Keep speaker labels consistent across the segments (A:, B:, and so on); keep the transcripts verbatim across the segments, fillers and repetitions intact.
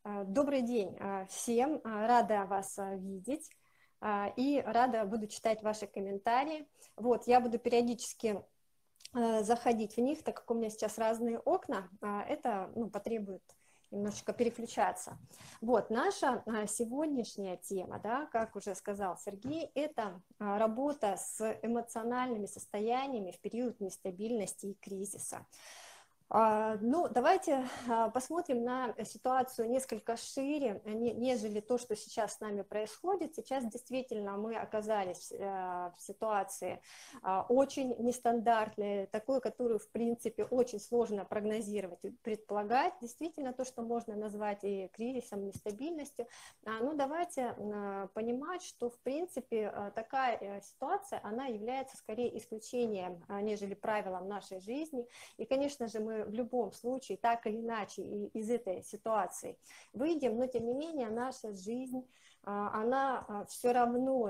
A: А, Добрый день а, всем, А, рада вас а, видеть а, и рада буду читать ваши комментарии. Вот, я буду периодически а, заходить в них, так как у меня сейчас разные окна, а, это ну, потребует немножечко переключаться. Вот, наша а, сегодняшняя тема, да, как уже сказал Сергей, это а, работа с эмоциональными состояниями в период нестабильности и кризиса. А, Ну, давайте а, посмотрим на ситуацию несколько шире, не- нежели то, что сейчас с нами происходит. Сейчас действительно мы оказались а, в ситуации а, очень нестандартной, такой, которую, в принципе, очень сложно прогнозировать и предполагать. Действительно, то, что можно назвать и кризисом, нестабильностью. А, Ну, давайте а, понимать, что, в принципе, а, такая э, ситуация, она является скорее исключением, а, нежели правилом нашей жизни. И, конечно же, мы в любом случае, так или иначе, из этой ситуации выйдем, но, тем не менее, наша жизнь, она все равно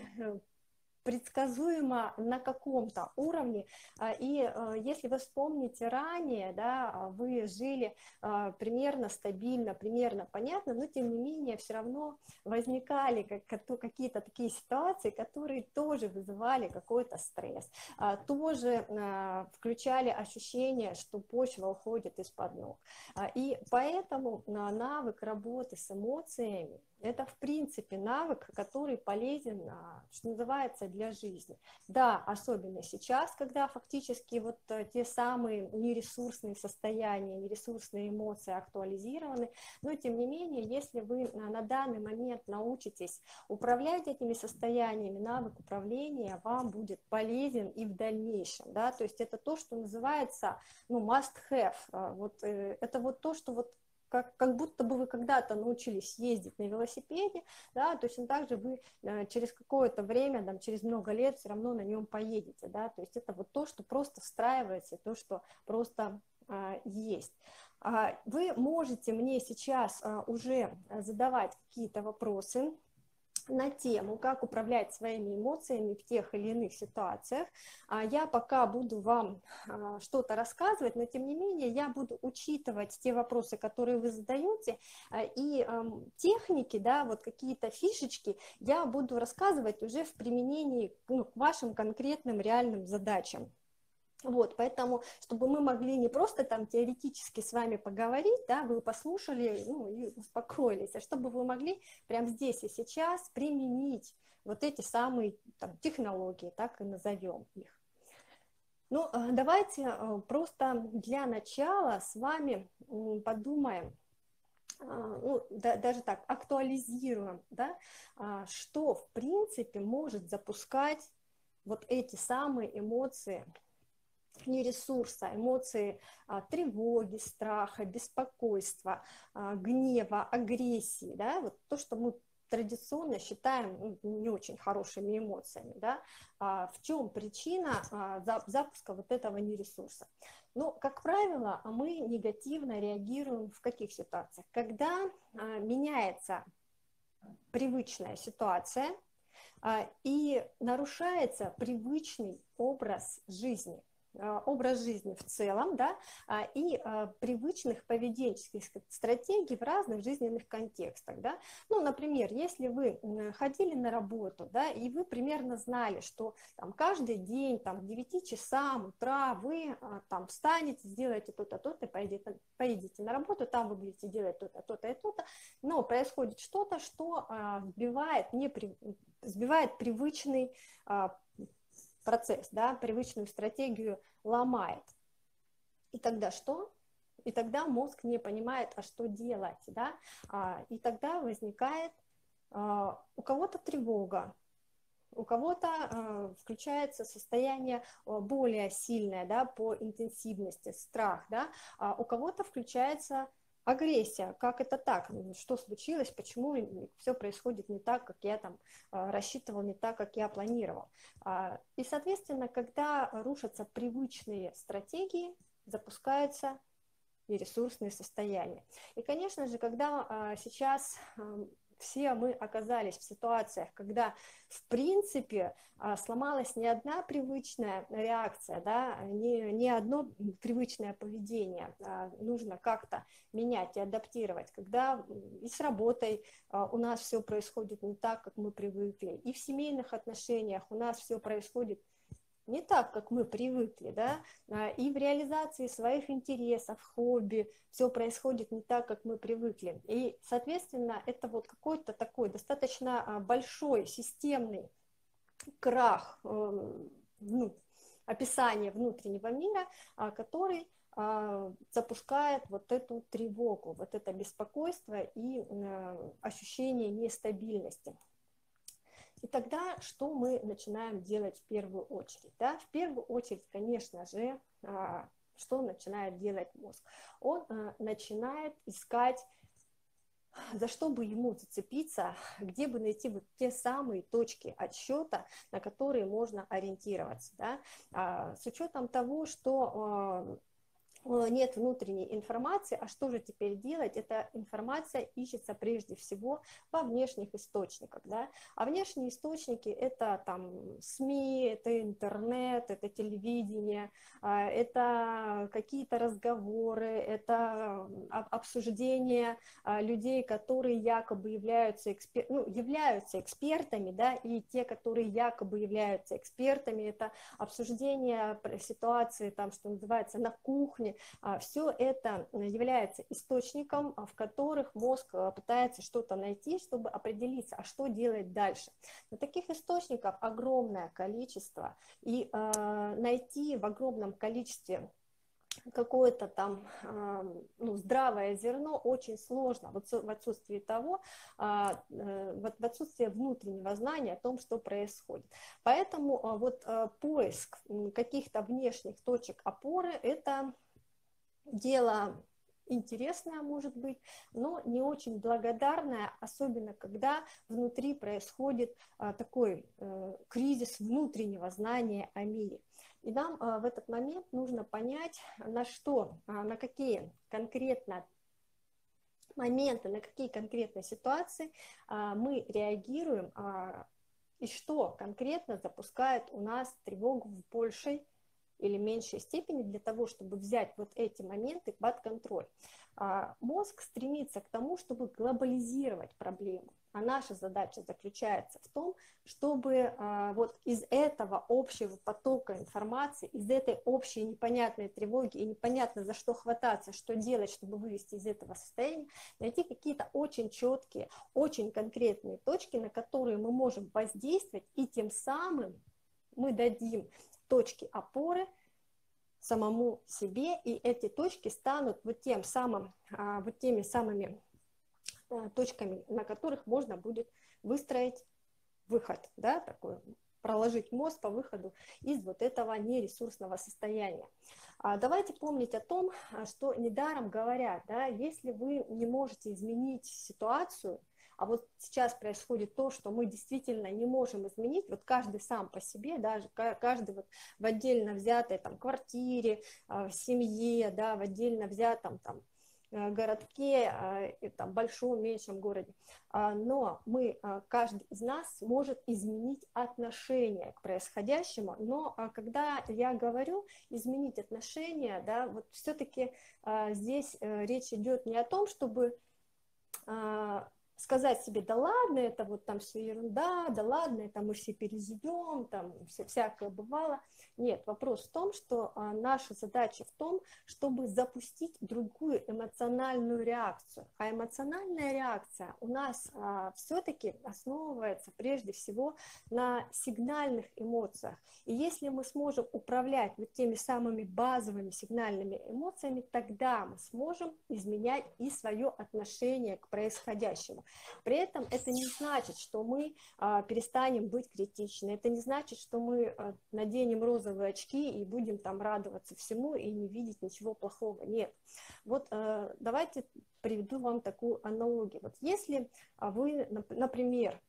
A: предсказуемо на каком-то уровне. И если вы вспомните ранее, да, вы жили примерно стабильно, примерно понятно, но тем не менее все равно возникали какие-то такие ситуации, которые тоже вызывали какой-то стресс, тоже включали ощущение, что почва уходит из-под ног. И поэтому навык работы с эмоциями — это, в принципе, навык, который полезен, что называется, для жизни. Да, особенно сейчас, когда фактически вот те самые нересурсные состояния, нересурсные эмоции актуализированы, но, тем не менее, если вы на данный момент научитесь управлять этими состояниями, навык управления вам будет полезен и в дальнейшем, да, то есть это то, что называется, ну, must have, вот, это вот то, что вот Как, как будто бы вы когда-то научились ездить на велосипеде, да, точно так же вы э, через какое-то время, там, через много лет все равно на нем поедете, да, то есть это вот то, что просто встраивается, то, что просто э, есть. А, вы можете мне сейчас а, уже задавать какие-то вопросы на тему, как управлять своими эмоциями в тех или иных ситуациях. Я пока буду вам что-то рассказывать, но тем не менее я буду учитывать те вопросы, которые вы задаете, и техники, да, вот какие-то фишечки я буду рассказывать уже в применении, ну, к вашим конкретным реальным задачам. Вот, поэтому, чтобы мы могли не просто там теоретически с вами поговорить, да, вы послушали, ну, и успокоились, а чтобы вы могли прямо здесь и сейчас применить вот эти самые там, технологии, так и назовем их. Ну, давайте просто для начала с вами подумаем, ну, да, даже так, актуализируем, да, что, в принципе, может запускать вот эти самые эмоции, не ресурса, эмоции а, тревоги, страха, беспокойства, а, гнева, агрессии, да, вот то, что мы традиционно считаем ну, не очень хорошими эмоциями, да, а, в чем причина а, за, запуска вот этого нересурса? Ну, как правило, мы негативно реагируем в каких ситуациях? Когда а, меняется привычная ситуация а, и нарушается привычный образ жизни, образ жизни в целом, да, и привычных поведенческих стратегий в разных жизненных контекстах, да. Ну, например, если вы ходили на работу, да, и вы примерно знали, что там каждый день там к девяти часам утра вы там встанете, сделаете то-то, то-то, поедете, поедете на работу, там вы будете делать то-то, то-то и то-то, но происходит что-то, что сбивает, не при, сбивает привычный процесс, да, привычную стратегию ломает. И тогда что? И тогда мозг не понимает, а что делать, да? И тогда возникает у кого-то тревога, у кого-то включается состояние более сильное, да, по интенсивности, страх, да, а у кого-то включается агрессия. Как это так? Что случилось? Почему все происходит не так, как я там рассчитывал, не так, как я планировал? И, соответственно, когда рушатся привычные стратегии, запускаются и ресурсные состояния. И, конечно же, когда сейчас все мы оказались в ситуациях, когда, в принципе, сломалась не одна привычная реакция, да, не, не одно привычное поведение, нужно как-то менять и адаптировать, когда и с работой у нас все происходит не так, как мы привыкли, и в семейных отношениях у нас все происходит не так, как мы привыкли, да, и в реализации своих интересов, хобби, все происходит не так, как мы привыкли. И, соответственно, это вот какой-то такой достаточно большой системный крах, ну, описание внутреннего мира, который запускает вот эту тревогу, вот это беспокойство и ощущение нестабильности. И тогда что мы начинаем делать в первую очередь? Да? В первую очередь, конечно же, что начинает делать мозг? Он начинает искать, за что бы ему зацепиться, где бы найти вот те самые точки отсчета, на которые можно ориентироваться. Да? С учетом того, что нет внутренней информации, а что же теперь делать? Эта информация ищется прежде всего во внешних источниках, да? А внешние источники это там СМИ, это интернет, это телевидение, это какие-то разговоры, это обсуждение людей, которые якобы являются, экспер... ну, являются экспертами, да, и те, которые якобы являются экспертами, это обсуждение ситуации, там, что называется, на кухне. Все это является источником, в которых мозг пытается что-то найти, чтобы определиться, а что делать дальше. Но таких источников огромное количество, и э, найти в огромном количестве какое-то там ну, здравое зерно очень сложно вот в отсутствии того, в отсутствии внутреннего знания о том, что происходит. Поэтому вот поиск каких-то внешних точек опоры – это дело интересное, может быть, но не очень благодарное, особенно когда внутри происходит такой кризис внутреннего знания о мире. И нам в этот момент нужно понять, на что, на какие конкретно моменты, на какие конкретные ситуации мы реагируем и что конкретно запускает у нас тревогу в большей или меньшей степени для того, чтобы взять вот эти моменты под контроль. Мозг стремится к тому, чтобы глобализировать проблему. А наша задача заключается в том, чтобы вот из этого общего потока информации, из этой общей непонятной тревоги и непонятно за что хвататься, что делать, чтобы вывести из этого состояния, найти какие-то очень четкие, очень конкретные точки, на которые мы можем воздействовать, и тем самым мы дадим точки опоры самому себе, и эти точки станут вот тем самым, вот теми самыми точками, на которых можно будет выстроить выход, да, такой, проложить мост по выходу из вот этого нересурсного состояния. Давайте помнить о том, что недаром говорят, да, если вы не можете изменить ситуацию, а вот сейчас происходит то, что мы действительно не можем изменить, вот каждый сам по себе, даже каждый вот в отдельно взятой там квартире, в семье, да, в отдельно взятом там городке, там, большом, меньшем городе. Но мы, каждый из нас может изменить отношение к происходящему, но когда я говорю изменить отношение, да, вот все-таки здесь речь идет не о том, чтобы сказать себе, да ладно, это вот там все ерунда, да ладно, это мы все переживем, там все, всякое бывало. Нет, вопрос в том, что а, наша задача в том, чтобы запустить другую эмоциональную реакцию. А эмоциональная реакция у нас а, все-таки основывается прежде всего на сигнальных эмоциях. И если мы сможем управлять вот теми самыми базовыми сигнальными эмоциями, тогда мы сможем изменять и свое отношение к происходящему. При этом это не значит, что мы а, перестанем быть критичны, это не значит, что мы а, наденем розовые очки и будем там радоваться всему и не видеть ничего плохого. Нет. Вот а, давайте приведу вам такую аналогию. Вот если вы, например,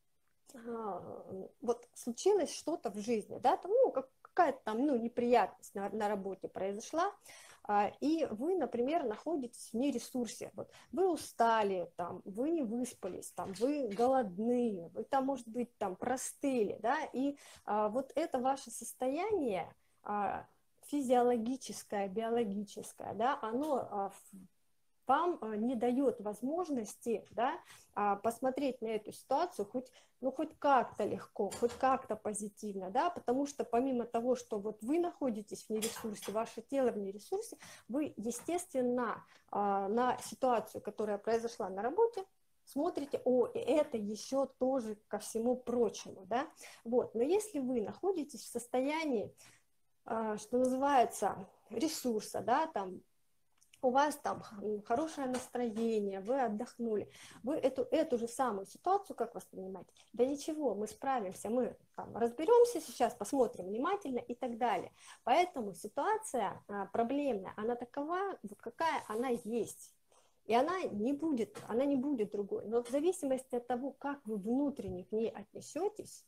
A: а, вот случилось что-то в жизни, да, там, ну, как, какая-то там ну, неприятность на, на работе произошла, и вы, например, находитесь в нересурсе. Вот вы устали, там, вы не выспались, там, вы голодны, вы там, может быть, там, простыли, да, и а, вот это ваше состояние а, физиологическое, биологическое, да, оно а, вам не дает возможности, да, посмотреть на эту ситуацию хоть, ну, хоть как-то легко, хоть как-то позитивно, да, потому что помимо того, что вот вы находитесь в нересурсе, ваше тело в нересурсе, вы, естественно, на ситуацию, которая произошла на работе, смотрите, о, это еще тоже ко всему прочему, да, вот, но если вы находитесь в состоянии, что называется, ресурса, да, там, у вас там хорошее настроение, вы отдохнули, вы эту, эту же самую ситуацию как воспринимаете? Да ничего, мы справимся, мы там, разберемся сейчас, посмотрим внимательно и так далее. Поэтому ситуация а, проблемная, она такова, вот какая она есть. И она не будет, она не будет другой. Но в зависимости от того, как вы внутренне к ней отнесетесь,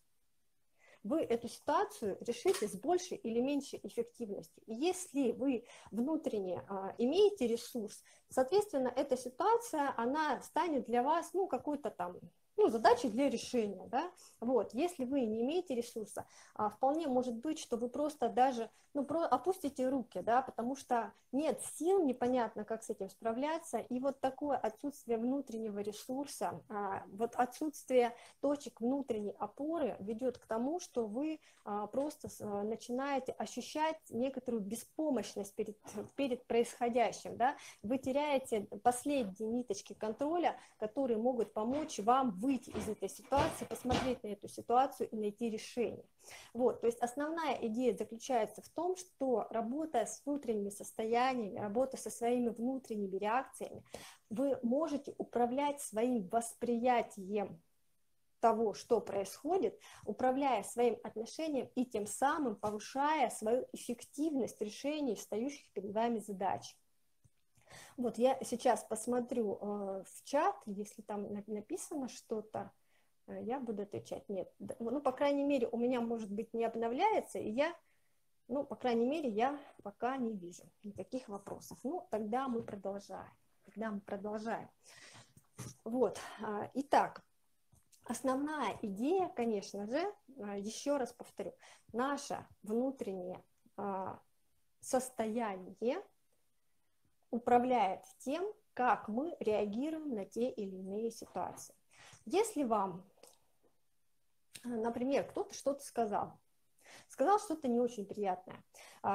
A: вы эту ситуацию решите с большей или меньшей эффективностью. И если вы внутренне а, имеете ресурс, соответственно, эта ситуация, она станет для вас, ну, какой-то там, ну, задачей для решения, да, вот, если вы не имеете ресурса, а, вполне может быть, что вы просто даже, ну, про, опустите руки, да, потому что нет сил, непонятно, как с этим справляться, и вот такое отсутствие внутреннего ресурса, а, вот отсутствие точек внутренней опоры ведет к тому, что вы а, просто а, начинаете ощущать некоторую беспомощность перед, перед происходящим, да, вы теряете последние ниточки контроля, которые могут помочь вам выйти из этой ситуации, посмотреть на эту ситуацию и найти решение. Вот, то есть основная идея заключается в том, что работая с внутренними состояниями, работая со своими внутренними реакциями, вы можете управлять своим восприятием того, что происходит, управляя своим отношением и тем самым повышая свою эффективность решений встающих перед вами задач. Вот я сейчас посмотрю э, в чат, если там написано что-то, э, я буду отвечать. Нет, ну, по крайней мере, у меня, может быть, не обновляется, и я, ну, по крайней мере, я пока не вижу никаких вопросов. Ну, тогда мы продолжаем. Тогда мы продолжаем. Вот, э, итак, основная идея, конечно же, э, еще раз повторю, наше внутреннее э, состояние управляет тем, как мы реагируем на те или иные ситуации. Если вам, например, кто-то что-то сказал, сказал что-то не очень приятное,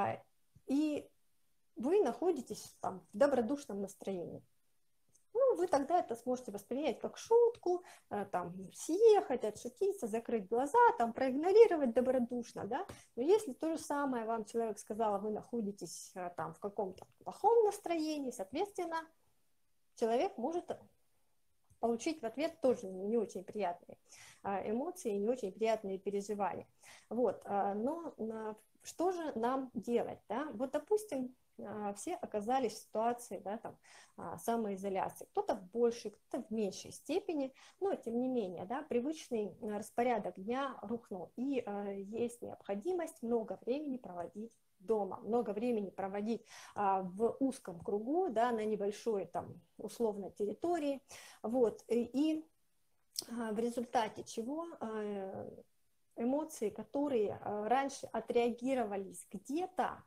A: и вы находитесь там в добродушном настроении, ну, вы тогда это сможете воспринять как шутку, там, съехать, отшутиться, закрыть глаза, там, проигнорировать добродушно, да, но если то же самое вам человек сказал, а вы находитесь там в каком-то плохом настроении, соответственно, человек может получить в ответ тоже не очень приятные эмоции, не очень приятные переживания. Вот, но что же нам делать, да? Вот, допустим, все оказались в ситуации, да, там, самоизоляции. Кто-то в большей, кто-то в меньшей степени, но тем не менее, да, привычный распорядок дня рухнул, и э, есть необходимость много времени проводить дома, много времени проводить а, в узком кругу, да, на небольшой там условно территории, вот, и, и а, в результате чего а, эмоции, которые а, раньше отреагировались где-то,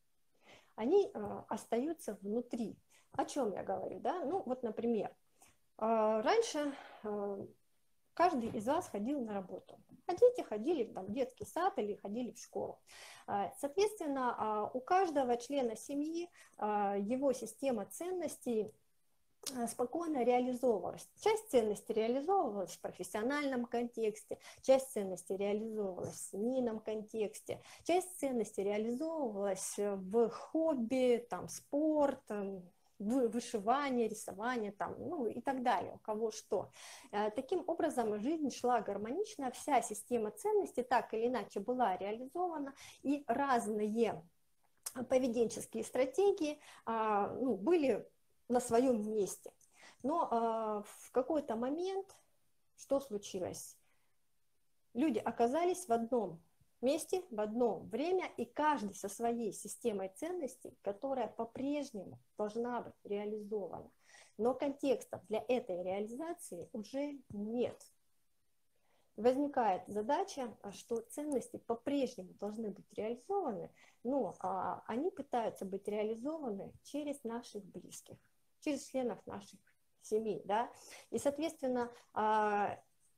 A: они э, остаются внутри. О чем я говорю, да? Ну, вот, например, э, раньше э, каждый из вас ходил на работу, а дети ходили там, в детский сад или ходили в школу. Э, соответственно, э, у каждого члена семьи э, его система ценностей спокойно реализовывалась. Часть ценностей реализовывалась в профессиональном контексте, часть ценностей реализовывалась в семейном контексте, часть ценностей реализовывалась в хобби, там, спорт, вышивание, рисование, там, ну, и так далее, у кого что. Таким образом, жизнь шла гармонично, вся система ценностей так или иначе была реализована, и разные поведенческие стратегии ну, были на своем месте. Но э, в какой-то момент что случилось? Люди оказались в одном вместе в одно время, и каждый со своей системой ценностей, которая по-прежнему должна быть реализована. Но контекста для этой реализации уже нет. Возникает задача, что ценности по-прежнему должны быть реализованы, но а, они пытаются быть реализованы через наших близких, через членов наших семей, да, и, соответственно, а,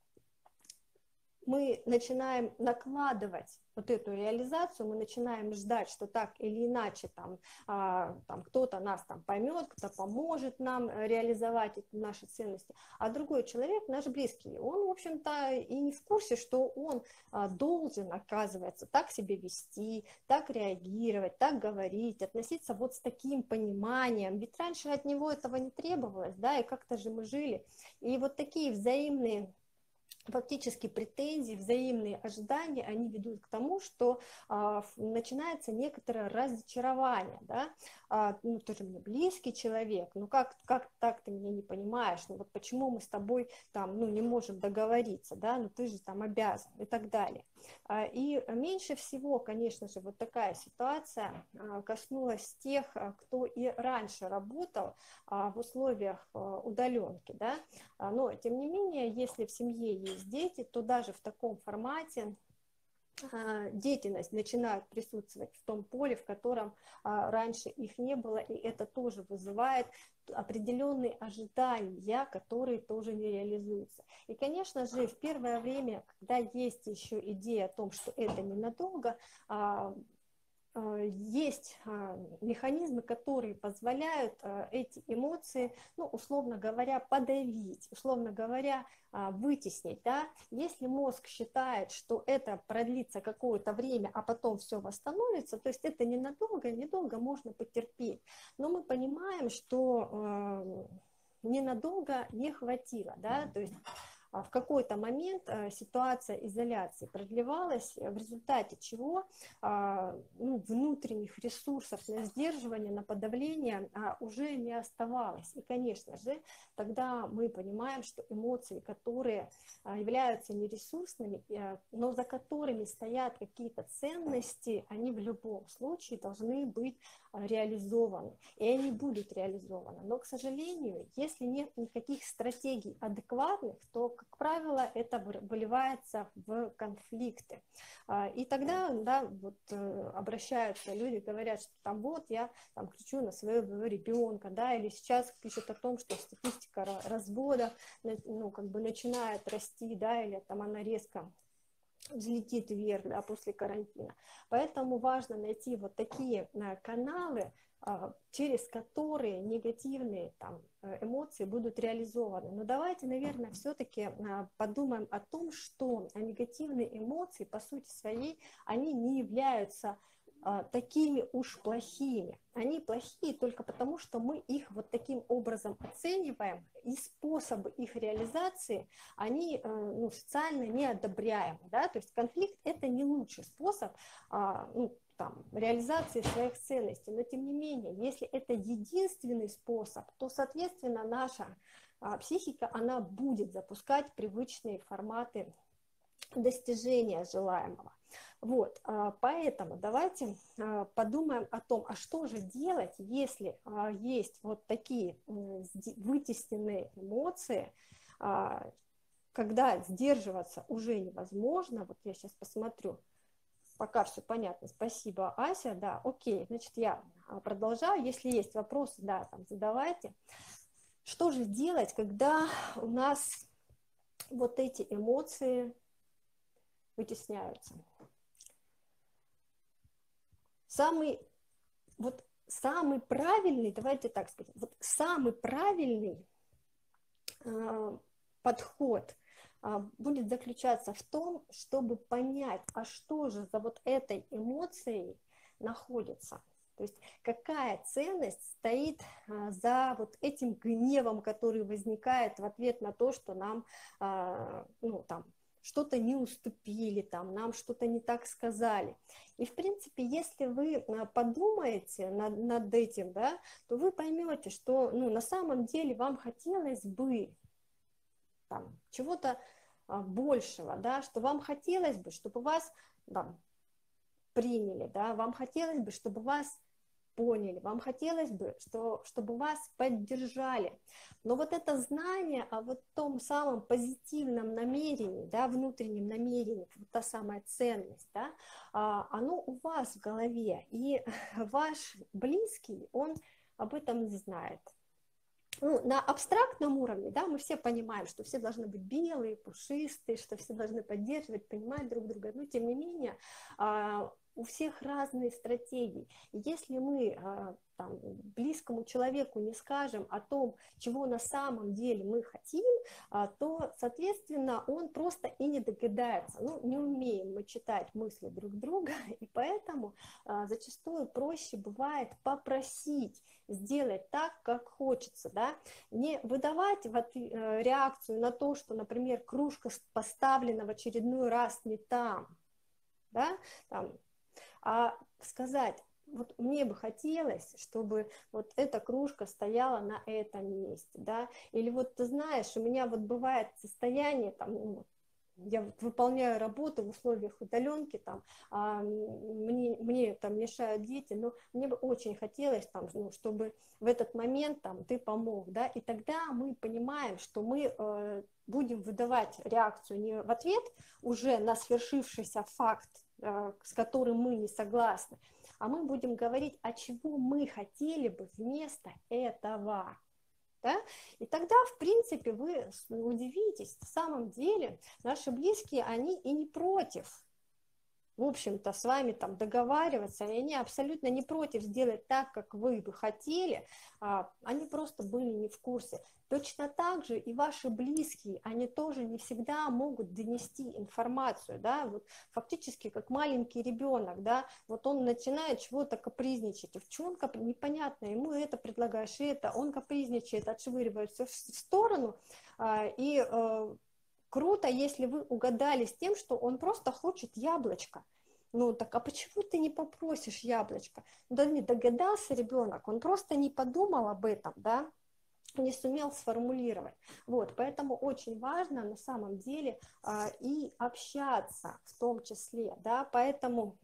A: мы начинаем накладывать вот эту реализацию, мы начинаем ждать, что так или иначе там, а, там кто-то нас там поймет, кто поможет нам реализовать эти наши ценности, а другой человек, наш близкий, он, в общем-то, и не в курсе, что он а, должен, оказывается, так себя вести, так реагировать, так говорить, относиться вот с таким пониманием, ведь раньше от него этого не требовалось, да, и как-то же мы жили, и вот такие взаимные фактически претензии, взаимные ожидания, они ведут к тому, что а, начинается некоторое разочарование, да, а, ну, ты же мне близкий человек, ну, как, как так ты меня не понимаешь, ну, вот почему мы с тобой там, ну, не можем договориться, да, ну, ты же там обязан и так далее. А, и меньше всего, конечно же, вот такая ситуация а, коснулась тех, кто и раньше работал а, в условиях а, удаленки, да, а, но, тем не менее, если в семье есть дети, то даже в таком формате а, деятельность начинает присутствовать в том поле, в котором а, раньше их не было, и это тоже вызывает определенные ожидания, которые тоже не реализуются. И, конечно же, в первое время, когда есть еще идея о том, что это ненадолго, а, есть механизмы, которые позволяют эти эмоции, ну, условно говоря, подавить, условно говоря, вытеснить. Да? Если мозг считает, что это продлится какое-то время, а потом все восстановится, то есть это ненадолго, недолго можно потерпеть. Но мы понимаем, что ненадолго не хватило, да, то есть в какой-то момент ситуация изоляции продлевалась, в результате чего ну, внутренних ресурсов на сдерживание, на подавление уже не оставалось. И, конечно же, тогда мы понимаем, что эмоции, которые являются нересурсными, но за которыми стоят какие-то ценности, они в любом случае должны быть реализованы, и они будут реализованы. Но, к сожалению, если нет никаких стратегий адекватных, то, как правило, это выливается в конфликты. И тогда, да, вот, обращаются люди, говорят, что там вот я там, кричу на своего ребенка, да, или сейчас пишут о том, что статистика развода, ну, как бы начинает расти, да, или там она резко взлетит вверх, да, после карантина. Поэтому важно найти вот такие каналы, через которые негативные там, эмоции будут реализованы. Но давайте, наверное, все-таки подумаем о том, что негативные эмоции, по сути своей, они не являются такими уж плохими. Они плохие только потому, что мы их вот таким образом оцениваем, и способы их реализации, они ну, социально неодобряемы. Да? То есть конфликт – это не лучший способ ну, там, реализации своих ценностей. Но тем не менее, если это единственный способ, то, соответственно, наша психика, она будет запускать привычные форматы достижения желаемого. Вот, поэтому давайте подумаем о том, а что же делать, если есть вот такие вытесненные эмоции, когда сдерживаться уже невозможно. Вот я сейчас посмотрю, пока все понятно, спасибо, Ася, да, окей, значит, я продолжаю, если есть вопросы, да, там задавайте. Что же делать, когда у нас вот эти эмоции вытесняются? Самый, вот самый правильный, давайте так сказать, вот самый правильный э, подход э, будет заключаться в том, чтобы понять, а что же за вот этой эмоцией находится. То есть какая ценность стоит э, за вот этим гневом, который возникает в ответ на то, что нам, э, ну, там, что-то не уступили, там, нам что-то не так сказали. И, в принципе, если вы подумаете над, над этим, да, то вы поймете, что ну, на самом деле вам хотелось бы там, чего-то большего, да, что вам хотелось бы, чтобы у вас там, приняли, да, вам хотелось бы, чтобы вас поняли, вам хотелось бы, что, чтобы вас поддержали. Но вот это знание о вот том самом позитивном намерении, да, внутреннем намерении, вот та самая ценность, да, оно у вас в голове, и ваш близкий, он об этом не знает. Ну, на абстрактном уровне, да, мы все понимаем, что все должны быть белые, пушистые, что все должны поддерживать, понимать друг друга, но тем не менее у всех разные стратегии. Если мы там, близкому человеку не скажем о том, чего на самом деле мы хотим, то, соответственно, он просто и не догадается. Ну, не умеем мы читать мысли друг друга, и поэтому зачастую проще бывает попросить сделать так, как хочется, да, не выдавать вот реакцию на то, что, например, кружка поставлена в очередной раз не там, да, там, а сказать, вот мне бы хотелось, чтобы вот эта кружка стояла на этом месте, да, или вот ты знаешь, у меня вот бывает состояние, там, ну, я вот выполняю работу в условиях удаленки, там, а, мне, мне там мешают дети, но мне бы очень хотелось, там, ну, чтобы в этот момент там, ты помог, да, и тогда мы понимаем, что мы э, будем выдавать реакцию не в ответ уже на свершившийся факт, э, с которым мы не согласны, а мы будем говорить, а чего мы хотели бы вместо этого. Да? И тогда, в принципе, вы удивитесь, на самом деле наши близкие, они и не против, в общем-то, с вами там договариваться, и они абсолютно не против сделать так, как вы бы хотели, они просто были не в курсе. Точно так же и ваши близкие, они тоже не всегда могут донести информацию, да, вот фактически как маленький ребенок, да, вот он начинает чего-то капризничать, в чем непонятно, ему это предлагаешь, и это, он капризничает, отшвыривает все в сторону, и круто, если вы угадали с тем, что он просто хочет яблочко. Ну так, а почему ты не попросишь яблочко? Да не догадался ребенок, он просто не подумал об этом, да, не сумел сформулировать. Вот, поэтому очень важно на самом деле а, и общаться в том числе, да, поэтому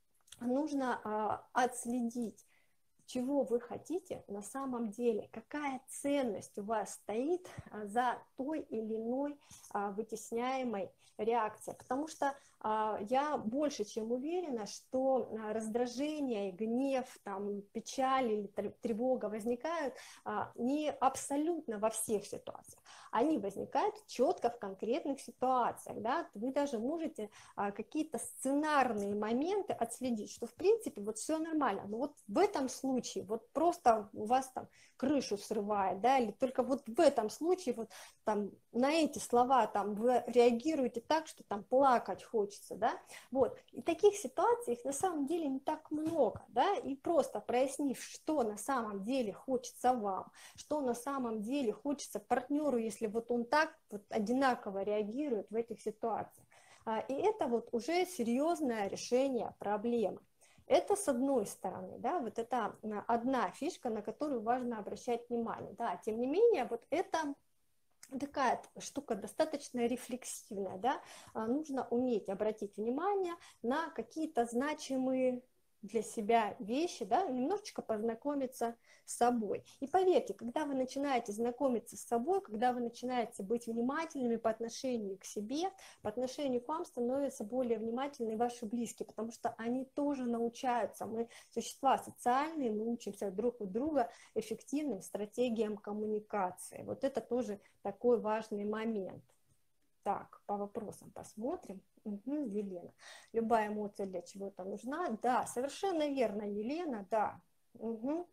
A: нужно а, отследить, чего вы хотите на самом деле, какая ценность у вас стоит за той или иной а, вытесняемой реакцией. Потому что а, я больше чем уверена, что раздражение, гнев, там, печаль или тревога возникают а, не абсолютно во всех ситуациях. Они возникают четко в конкретных ситуациях. Да? Вы даже можете а, какие-то сценарные моменты отследить, что в принципе вот все нормально. Но вот в этом случае случае, вот просто у вас там крышу срывает, да, или только вот в этом случае вот там на эти слова там вы реагируете так, что там плакать хочется, да, вот, и таких ситуаций их на самом деле не так много, да, и просто прояснив, что на самом деле хочется вам, что на самом деле хочется партнеру, если вот он так вот одинаково реагирует в этих ситуациях, и это вот уже серьезное решение проблемы. Это с одной стороны, да, вот это одна фишка, на которую важно обращать внимание, да, тем не менее, вот это такая штука достаточно рефлексивная, да, нужно уметь обратить внимание на какие-то значимые для себя вещи, да, немножечко познакомиться с собой. И поверьте, когда вы начинаете знакомиться с собой, когда вы начинаете быть внимательными по отношению к себе, по отношению к вам становятся более внимательны ваши близкие, потому что они тоже научаются. Мы существа социальные, мы учимся друг у друга эффективным стратегиям коммуникации. Вот это тоже такой важный момент. Так, по вопросам посмотрим. Угу, Елена. Любая эмоция для чего-то нужна? Да, совершенно верно, Елена, да. Угу.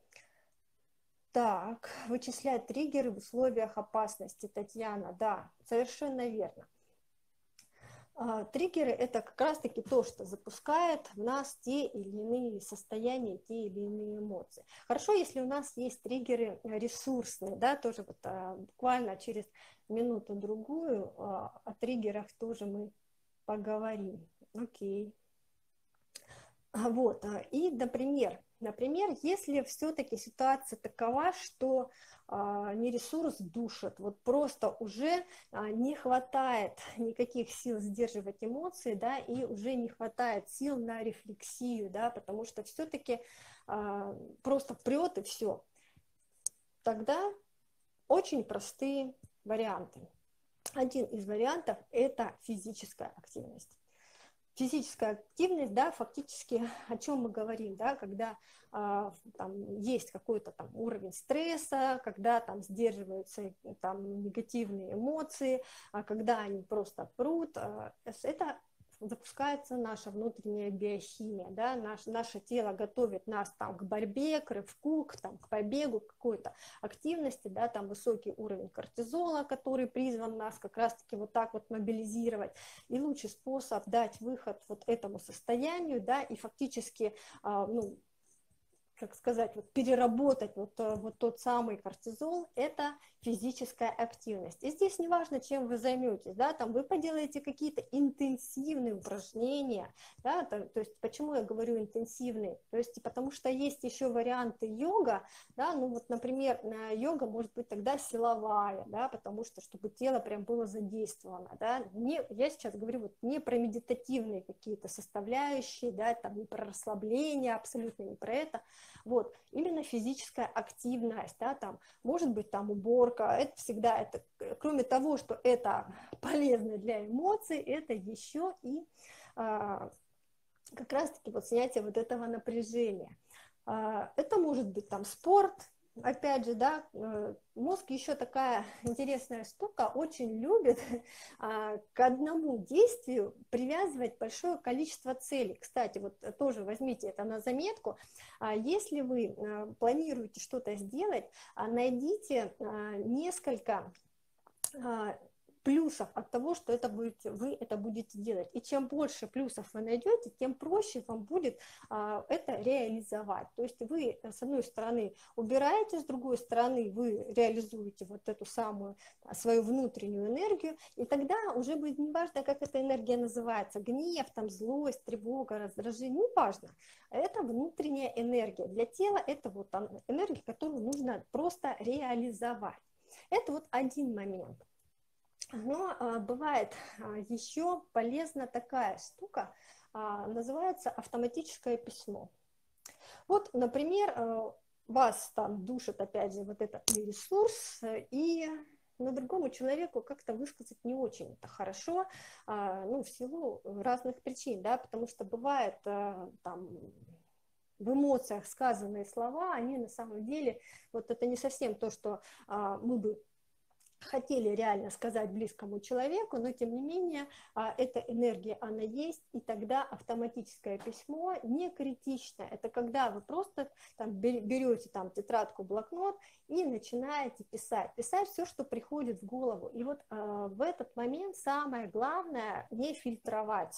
A: Так, вычислять триггеры в условиях опасности, Татьяна, да, совершенно верно. Триггеры – это как раз-таки то, что запускает в нас те или иные состояния, те или иные эмоции. Хорошо, если у нас есть триггеры ресурсные, да, тоже вот буквально через минуту-другую о триггерах тоже мы поговорим. Окей. Вот, и, например, Например, если все-таки ситуация такова, что а, не ресурс душит, вот просто уже а, не хватает никаких сил сдерживать эмоции, да, и уже не хватает сил на рефлексию, да, потому что все-таки а, просто прет и все. Тогда очень простые варианты. Один из вариантов – это физическая активность. Физическая активность, да, фактически о чем мы говорим, да, когда а, там есть какой-то там уровень стресса, когда там сдерживаются там негативные эмоции, а когда они просто прут, а, это запускается наша внутренняя биохимия, да, наш, наше тело готовит нас там к борьбе, к рывку, к, там, к побегу, к какой-то активности, да, там высокий уровень кортизола, который призван нас как раз-таки вот так вот мобилизировать, и лучший способ дать выход вот этому состоянию, да, и фактически, а, ну, как сказать, вот переработать вот, вот тот самый кортизол, это физическая активность. И здесь не важно, чем вы займетесь, да, там вы поделаете какие-то интенсивные упражнения, да, то, то есть почему я говорю интенсивные, то есть потому что есть еще варианты йога, да, ну вот, например, йога может быть тогда силовая, да, потому что, чтобы тело прям было задействовано, да, не, я сейчас говорю вот не про медитативные какие-то составляющие, да, там не про расслабление, абсолютно не про это. Вот, именно физическая активность, да, там, может быть, там уборка, это всегда, это, кроме того, что это полезно для эмоций, это еще и а, как раз-таки вот снятие вот этого напряжения. А, это может быть там спорт. Опять же, да, мозг еще такая интересная штука, очень любит а, к одному действию привязывать большое количество целей. Кстати, вот тоже возьмите это на заметку. А, если вы а, планируете что-то сделать, а, найдите а, несколько а, плюсов от того, что это будете, вы это будете делать. И чем больше плюсов вы найдете, тем проще вам будет а, это реализовать. То есть вы, с одной стороны, убираете, с другой стороны, вы реализуете вот эту самую а, свою внутреннюю энергию, и тогда уже будет не важно, как эта энергия называется, гнев, там, злость, тревога, раздражение, не важно. Это внутренняя энергия. Для тела это вот там, энергия, которую нужно просто реализовать. Это вот один момент. Но а, бывает а, еще полезна такая штука, а, называется автоматическое письмо. Вот, например, а, вас там душит, опять же, вот этот ресурс, и но другому человеку как-то высказать не очень это хорошо, а, ну, в силу разных причин, да, потому что бывает а, там в эмоциях сказанные слова, они на самом деле, вот это не совсем то, что а, мы бы хотели реально сказать близкому человеку, но тем не менее эта энергия, она есть, и тогда автоматическое письмо не критично. Это когда вы просто там берете там тетрадку, блокнот и начинаете писать. Писать все, что приходит в голову. И вот э, в этот момент самое главное не фильтровать,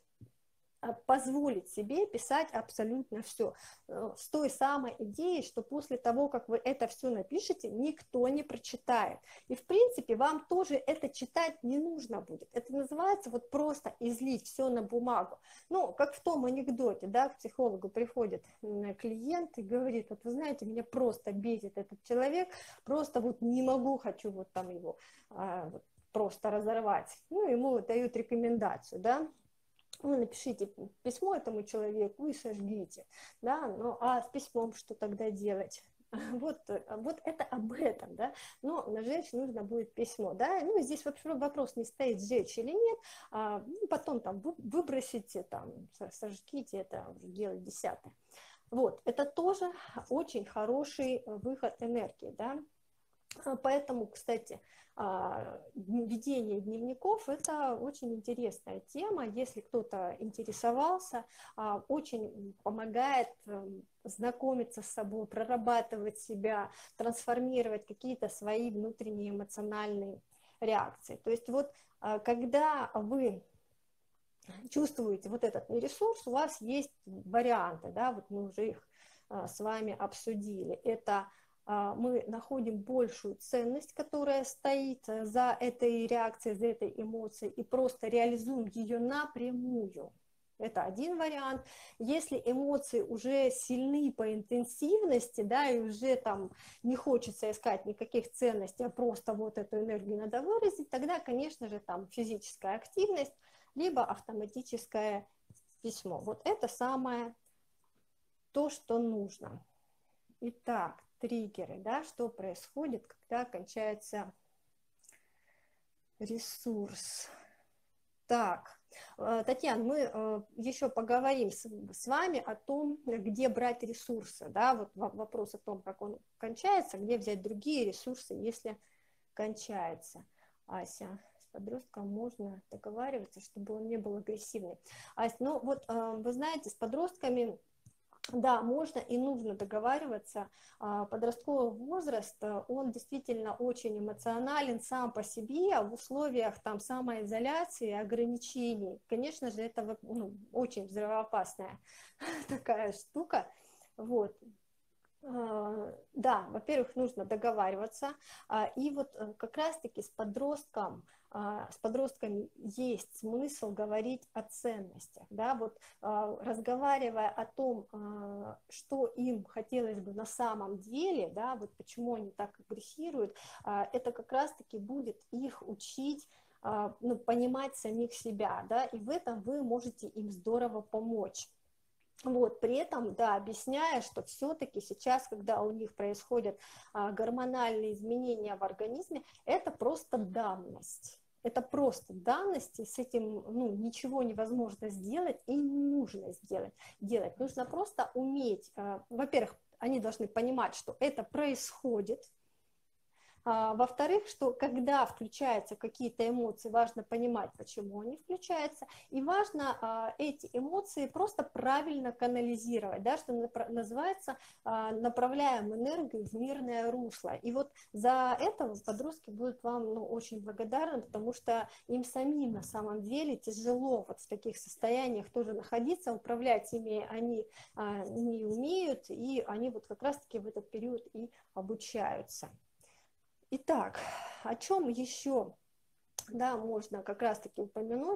A: позволить себе писать абсолютно все. С той самой идеей, что после того, как вы это все напишете, никто не прочитает. И в принципе вам тоже это читать не нужно будет. Это называется вот просто излить все на бумагу. Ну, как в том анекдоте, да, к психологу приходит клиент и говорит, вот вы знаете, меня просто бесит этот человек, просто вот не могу, хочу вот там его а, вот, просто разорвать. Ну, ему дают рекомендацию, да, вы напишите письмо этому человеку и сожгите, да, ну а с письмом что тогда делать? Вот, вот это об этом, да, но сжечь нужно будет письмо, да, ну здесь вообще вопрос не стоит, сжечь или нет, а потом там выбросите, там, сожгите, это уже дело десятое. Вот, это тоже очень хороший выход энергии, да. Поэтому, кстати, ведение дневников – это очень интересная тема. Если кто-то интересовался, очень помогает знакомиться с собой, прорабатывать себя, трансформировать какие-то свои внутренние эмоциональные реакции. То есть вот когда вы чувствуете вот этот ресурс, у вас есть варианты, да, вот мы уже их с вами обсудили. Это мы находим большую ценность, которая стоит за этой реакцией, за этой эмоцией, и просто реализуем ее напрямую. Это один вариант. Если эмоции уже сильны по интенсивности, да, и уже там не хочется искать никаких ценностей, а просто вот эту энергию надо выразить, тогда, конечно же, там физическая активность, либо автоматическое письмо. Вот это самое то, что нужно. Итак, триггеры, да, что происходит, когда кончается ресурс. Так, Татьяна, мы еще поговорим с, с вами о том, где брать ресурсы, да, вот вопрос о том, как он кончается, где взять другие ресурсы, если кончается. Ася, с подростком можно договариваться, чтобы он не был агрессивный. Ася, ну вот вы знаете, с подростками... Да, можно и нужно договариваться. Подростковый возраст, он действительно очень эмоционален сам по себе, а в условиях там самоизоляции, ограничений, конечно же, это ну, очень взрывоопасная такая штука. Вот. Да, во-первых, нужно договариваться, и вот как раз-таки с подростком, с подростками есть смысл говорить о ценностях, да, вот разговаривая о том, что им хотелось бы на самом деле, да, вот почему они так агрессируют, это как раз-таки будет их учить, ну, понимать самих себя, да, и в этом вы можете им здорово помочь. Вот, при этом, да, объясняя, что все-таки сейчас, когда у них происходят а, гормональные изменения в организме, это просто данность. Это просто данность, и с этим ну, ничего невозможно сделать и не нужно сделать. делать. Нужно просто уметь, а, во-первых, они должны понимать, что это происходит. А, во-вторых, что когда включаются какие-то эмоции, важно понимать, почему они включаются, и важно а, эти эмоции просто правильно канализировать, да, что называется, а, направляем энергию в мирное русло. И вот за это подростки будут вам ну, очень благодарны, потому что им самим на самом деле тяжело вот в таких состояниях тоже находиться, управлять ими они а, не умеют, и они вот как раз-таки в этот период и обучаются. Итак, о чем еще, да, можно как раз-таки упомянуть,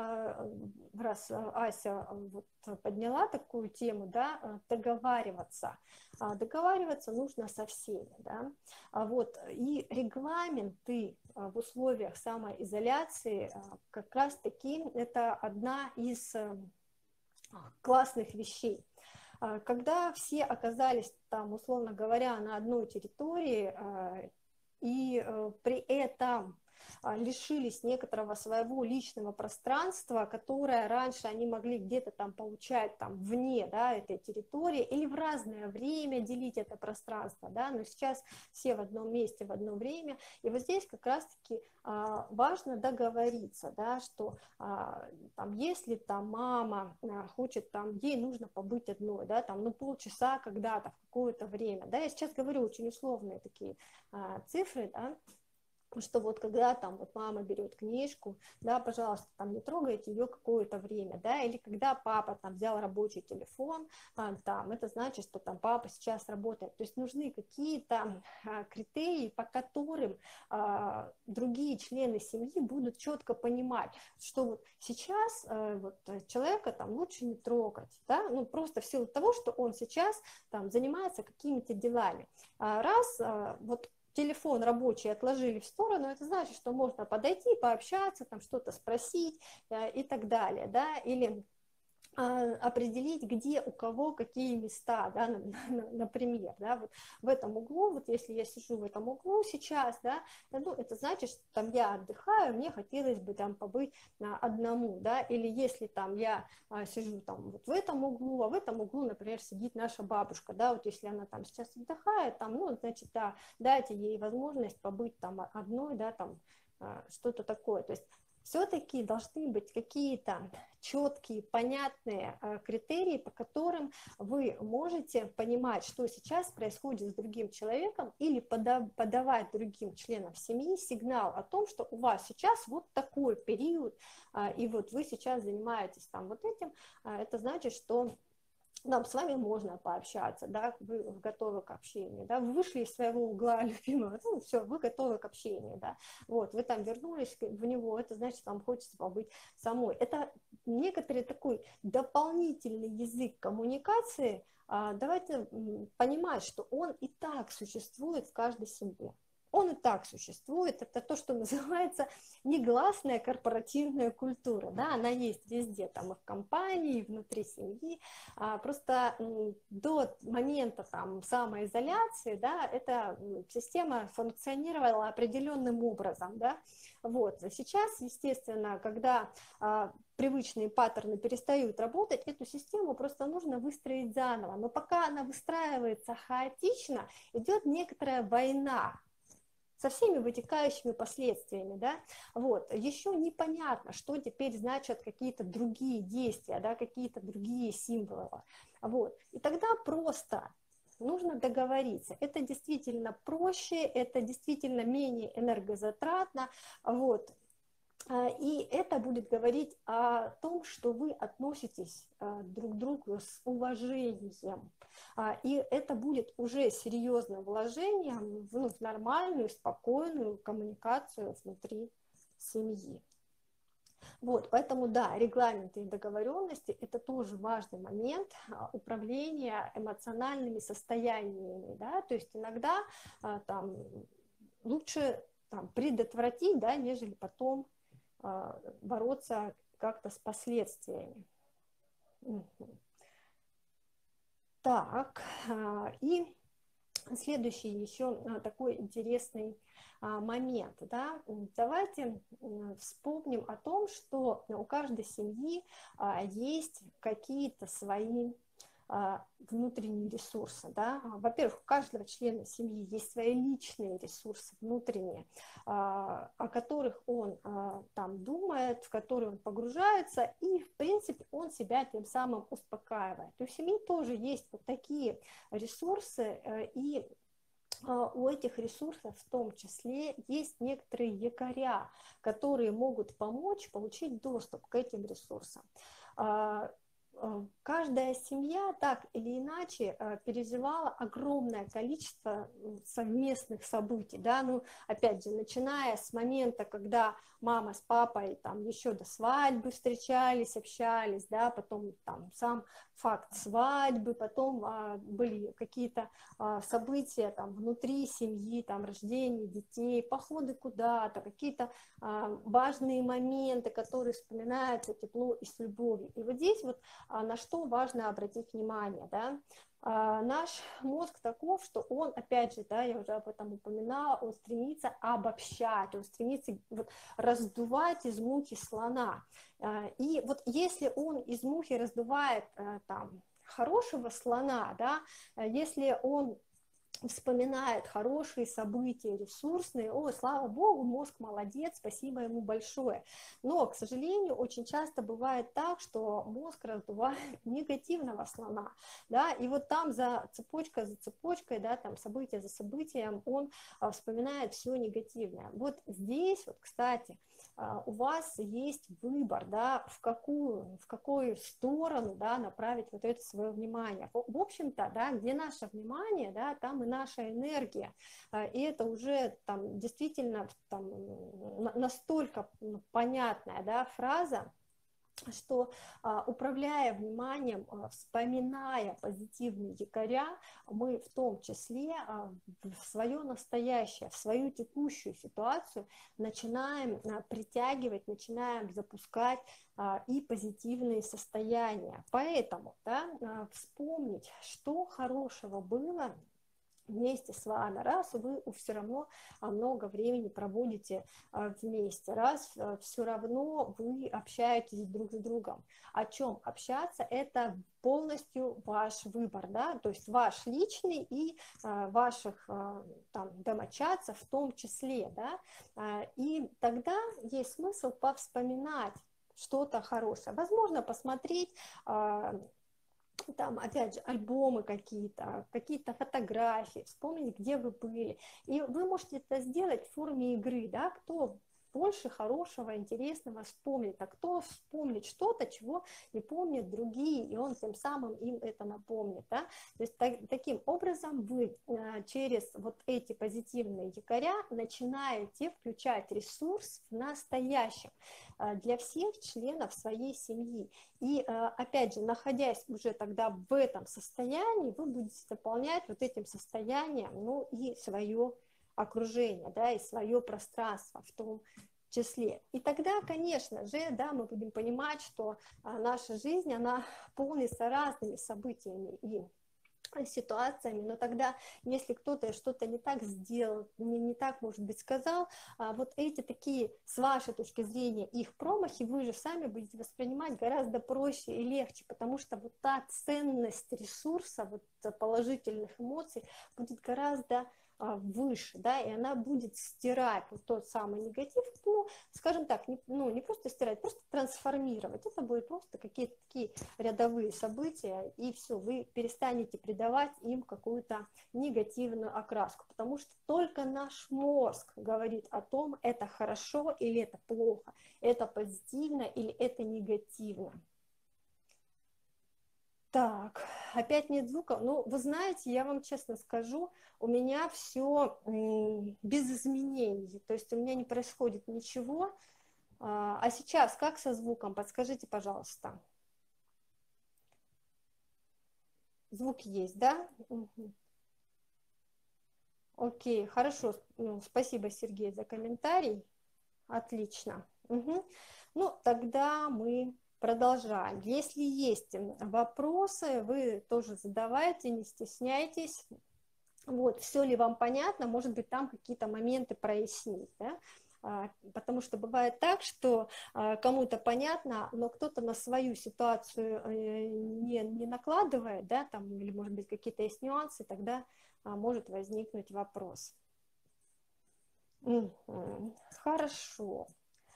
A: раз Ася вот подняла такую тему, да, договариваться. Договариваться нужно со всеми, да. Вот, и регламенты в условиях самоизоляции как раз-таки это одна из классных вещей. Когда все оказались там, условно говоря, на одной территории, и э, при этом э, лишились некоторого своего личного пространства, которое раньше они могли где-то там получать там вне, да, этой территории или в разное время делить это пространство, да, но сейчас все в одном месте в одно время, и вот здесь как раз-таки э, важно договориться, да, что э, там, если там мама э, хочет, там, ей нужно побыть одной, да, там, ну, полчаса когда-то, в какое-то время, да, я сейчас говорю очень условные такие а, цифры, да, что вот когда там вот мама берет книжку, да, пожалуйста, там не трогайте ее какое-то время, да, или когда папа там взял рабочий телефон, а, там, это значит, что там папа сейчас работает, то есть нужны какие-то а, критерии, по которым а, другие члены семьи будут четко понимать, что вот сейчас а, вот, человека там лучше не трогать, да, ну просто в силу того, что он сейчас там занимается какими-то делами, а, раз а, вот телефон рабочий отложили в сторону, это значит, что можно подойти, пообщаться, там что-то спросить э, и так далее, да, или определить, где у кого какие места, да, например, да, вот в этом углу, вот если я сижу в этом углу сейчас, да, ну, это значит, что там я отдыхаю, мне хотелось бы там побыть одному, да, или если там я сижу там вот в этом углу, а в этом углу, например, сидит наша бабушка, да, вот если она там сейчас отдыхает, там, ну, значит, да, дайте ей возможность побыть там одной, да, там, что-то такое, то есть все-таки должны быть какие-то четкие, понятные критерии, по которым вы можете понимать, что сейчас происходит с другим человеком, или подавать другим членам семьи сигнал о том, что у вас сейчас вот такой период, и вот вы сейчас занимаетесь там вот этим, это значит, что нам с вами можно пообщаться, да, вы готовы к общению, да, вы вышли из своего угла любимого, ну, все, вы готовы к общению, да, вот, вы там вернулись в него, это значит, вам хочется побыть самой. Это некоторый такой дополнительный язык коммуникации, а, давайте понимать, что он и так существует в каждой семье. Он и так существует, это то, что называется негласная корпоративная культура, да, она есть везде, там и в компании, и внутри семьи, а, просто до момента там самоизоляции, да, эта система функционировала определенным образом, да, вот, сейчас, естественно, когда а, привычные паттерны перестают работать, эту систему просто нужно выстроить заново, но пока она выстраивается хаотично, идет некоторая война со всеми вытекающими последствиями, да, вот, еще непонятно, что теперь значат какие-то другие действия, да, какие-то другие символы, вот, и тогда просто нужно договориться, это действительно проще, это действительно менее энергозатратно, вот, и это будет говорить о том, что вы относитесь друг к другу с уважением. И это будет уже серьезным вложением в, ну, в нормальную, спокойную коммуникацию внутри семьи. Вот, поэтому, да, регламенты и договоренности – это тоже важный момент управления эмоциональными состояниями. Да? То есть иногда там, лучше там, предотвратить, да, нежели потом бороться как-то с последствиями. Так, и следующий еще такой интересный момент, да, давайте вспомним о том, что у каждой семьи есть какие-то свои внутренние ресурсы, да. Во-первых, у каждого члена семьи есть свои личные ресурсы внутренние, о которых он там думает, в которые он погружается, и, в принципе, он себя тем самым успокаивает. У семьи тоже есть вот такие ресурсы, и у этих ресурсов в том числе есть некоторые якоря, которые могут помочь получить доступ к этим ресурсам. Каждая семья так или иначе переживала огромное количество совместных событий, да, ну, опять же, начиная с момента, когда мама с папой там еще до свадьбы встречались, общались, да, потом там сам факт свадьбы, потом а, были какие-то а, события там внутри семьи, там рождение детей, походы куда-то, какие-то а, важные моменты, которые вспоминаются тепло и с любовью. И вот здесь вот а, на что важно обратить внимание, да. А, наш мозг таков, что он, опять же, да, я уже об этом упоминала, он стремится обобщать, он стремится вот, раздувать из мухи слона. А, и вот если он из мухи раздувает а, там хорошего слона, да, если он вспоминает хорошие события, ресурсные, о, слава богу, мозг молодец, спасибо ему большое. Но, к сожалению, очень часто бывает так, что мозг раздувает негативного слона, да, и вот там за цепочкой за цепочкой, да, там событие за событием он а, вспоминает все негативное. Вот здесь, вот, кстати, у вас есть выбор, да, в какую, в какую сторону, да, направить вот это свое внимание. В общем-то, да, где наше внимание, да, там и наша энергия. И это уже там действительно там, настолько понятная, да, фраза, что а, управляя вниманием, а, вспоминая позитивные якоря, мы в том числе а, в свое настоящее, в свою текущую ситуацию начинаем а, притягивать, начинаем запускать а, и позитивные состояния. Поэтому, да, а, вспомнить, что хорошего было вместе с вами, раз вы все равно много времени проводите вместе, раз все равно вы общаетесь друг с другом. О чем общаться, это полностью ваш выбор, да, то есть ваш личный и ваших там домочадцев в том числе, да, и тогда есть смысл повспоминать что-то хорошее, возможно, посмотреть там, опять же, альбомы какие-то, какие-то фотографии, вспомнить, где вы были. И вы можете это сделать в форме игры, да, кто больше хорошего, интересного вспомнить. А кто вспомнит что-то, чего не помнят другие, и он тем самым им это напомнит. Да? То есть так, таким образом вы э, через вот эти позитивные якоря начинаете включать ресурс в настоящем э, для всех членов своей семьи. И э, опять же, находясь уже тогда в этом состоянии, вы будете заполнять вот этим состоянием, ну и свое окружение, да, и свое пространство в том числе. И тогда, конечно же, да, мы будем понимать, что а, наша жизнь, она полнится разными событиями и ситуациями, но тогда, если кто-то что-то не так сделал, не, не так, может быть, сказал, а, вот эти такие, с вашей точки зрения, их промахи, вы же сами будете воспринимать гораздо проще и легче, потому что вот та ценность ресурса, вот положительных эмоций будет гораздо выше, да, и она будет стирать вот тот самый негатив, ну, скажем так, не, ну, не просто стирать, просто трансформировать. Это будут просто какие-то такие рядовые события, и все, вы перестанете придавать им какую-то негативную окраску, потому что только наш мозг говорит о том, это хорошо или это плохо, это позитивно или это негативно. Так, опять нет звука. Ну, вы знаете, я вам честно скажу, у меня все без изменений, то есть у меня не происходит ничего. А сейчас как со звуком? Подскажите, пожалуйста. Звук есть, да? Угу. Окей, хорошо. Ну, спасибо, Сергей, за комментарий. Отлично. Угу. Ну, тогда мы продолжаем. Если есть вопросы, вы тоже задавайте, не стесняйтесь. Вот, все ли вам понятно, может быть, там какие-то моменты прояснить, да? а, потому что бывает так, что а, кому-то понятно, но кто-то на свою ситуацию э, не, не накладывает, да, там, или, может быть, какие-то есть нюансы, тогда а, может возникнуть вопрос. Угу. Хорошо.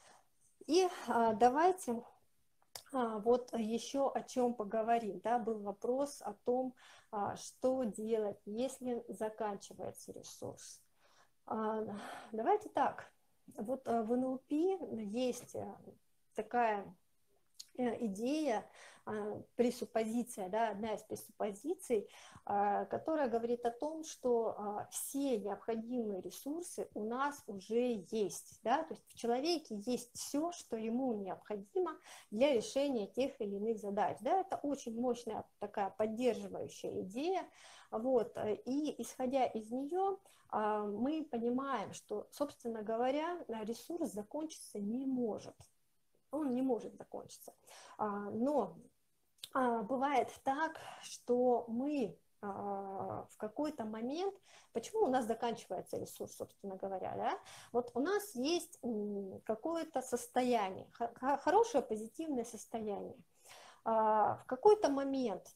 A: И а, давайте а, вот еще о чем поговорим, да, был вопрос о том, а, что делать, если заканчивается ресурс. А, давайте так, вот а, в эн эл пи есть такая идея, пресуппозиция, да, одна из пресуппозиций, которая говорит о том, что все необходимые ресурсы у нас уже есть, да, то есть в человеке есть все, что ему необходимо для решения тех или иных задач, да, это очень мощная такая поддерживающая идея, вот, и исходя из нее мы понимаем, что, собственно говоря, ресурс закончиться не может. Он не может закончиться. Но бывает так, что мы в какой-то момент, почему у нас заканчивается ресурс, собственно говоря, да? Вот у нас есть какое-то состояние, хорошее позитивное состояние. В какой-то момент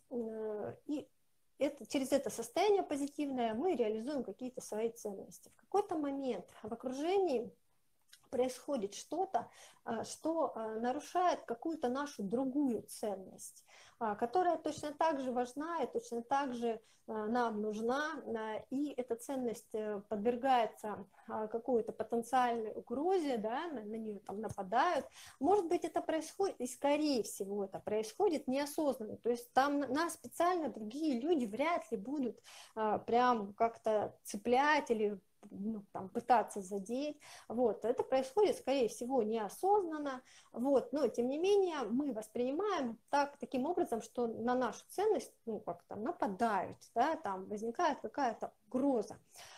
A: и это, через это состояние позитивное мы реализуем какие-то свои ценности. В какой-то момент в окружении происходит что-то, что нарушает какую-то нашу другую ценность, которая точно так же важна и точно так же нам нужна, и эта ценность подвергается какой-то потенциальной угрозе, да, на, на нее там нападают. Может быть, это происходит, и скорее всего это происходит неосознанно, то есть там нас специально другие люди вряд ли будут прям как-то цеплять или ну, там, пытаться задеть, вот, это происходит, скорее всего, неосознанно, вот, но, тем не менее, мы воспринимаем так, таким образом, что на нашу ценность, ну, как-то нападают, да, там возникает какая-то угроза,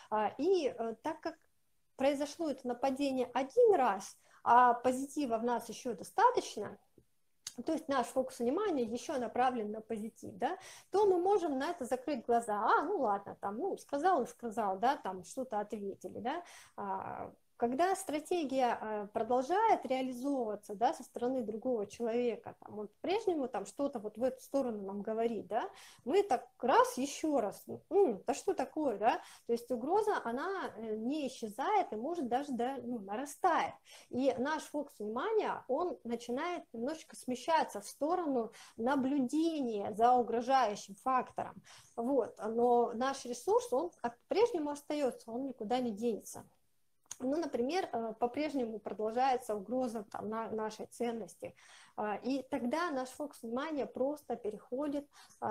A: и так как произошло это нападение один раз, а позитива в нас еще достаточно, то есть наш фокус внимания еще направлен на позитив, да, то мы можем на это закрыть глаза. А, ну ладно, там, ну, сказал и сказал, да, там что-то ответили, да. А, когда стратегия продолжает реализовываться, да, со стороны другого человека, там, он по-прежнему там что-то вот в эту сторону нам говорит, да, мы так раз, еще раз, ну, да что такое, да, то есть угроза, она не исчезает и может даже, да, ну, нарастает, и наш фокус внимания, он начинает немножечко смещаться в сторону наблюдения за угрожающим фактором, вот, но наш ресурс, он по-прежнему остается, он никуда не денется. Ну, например, по-прежнему продолжается угроза там, на нашей ценности, и тогда наш фокус внимания просто переходит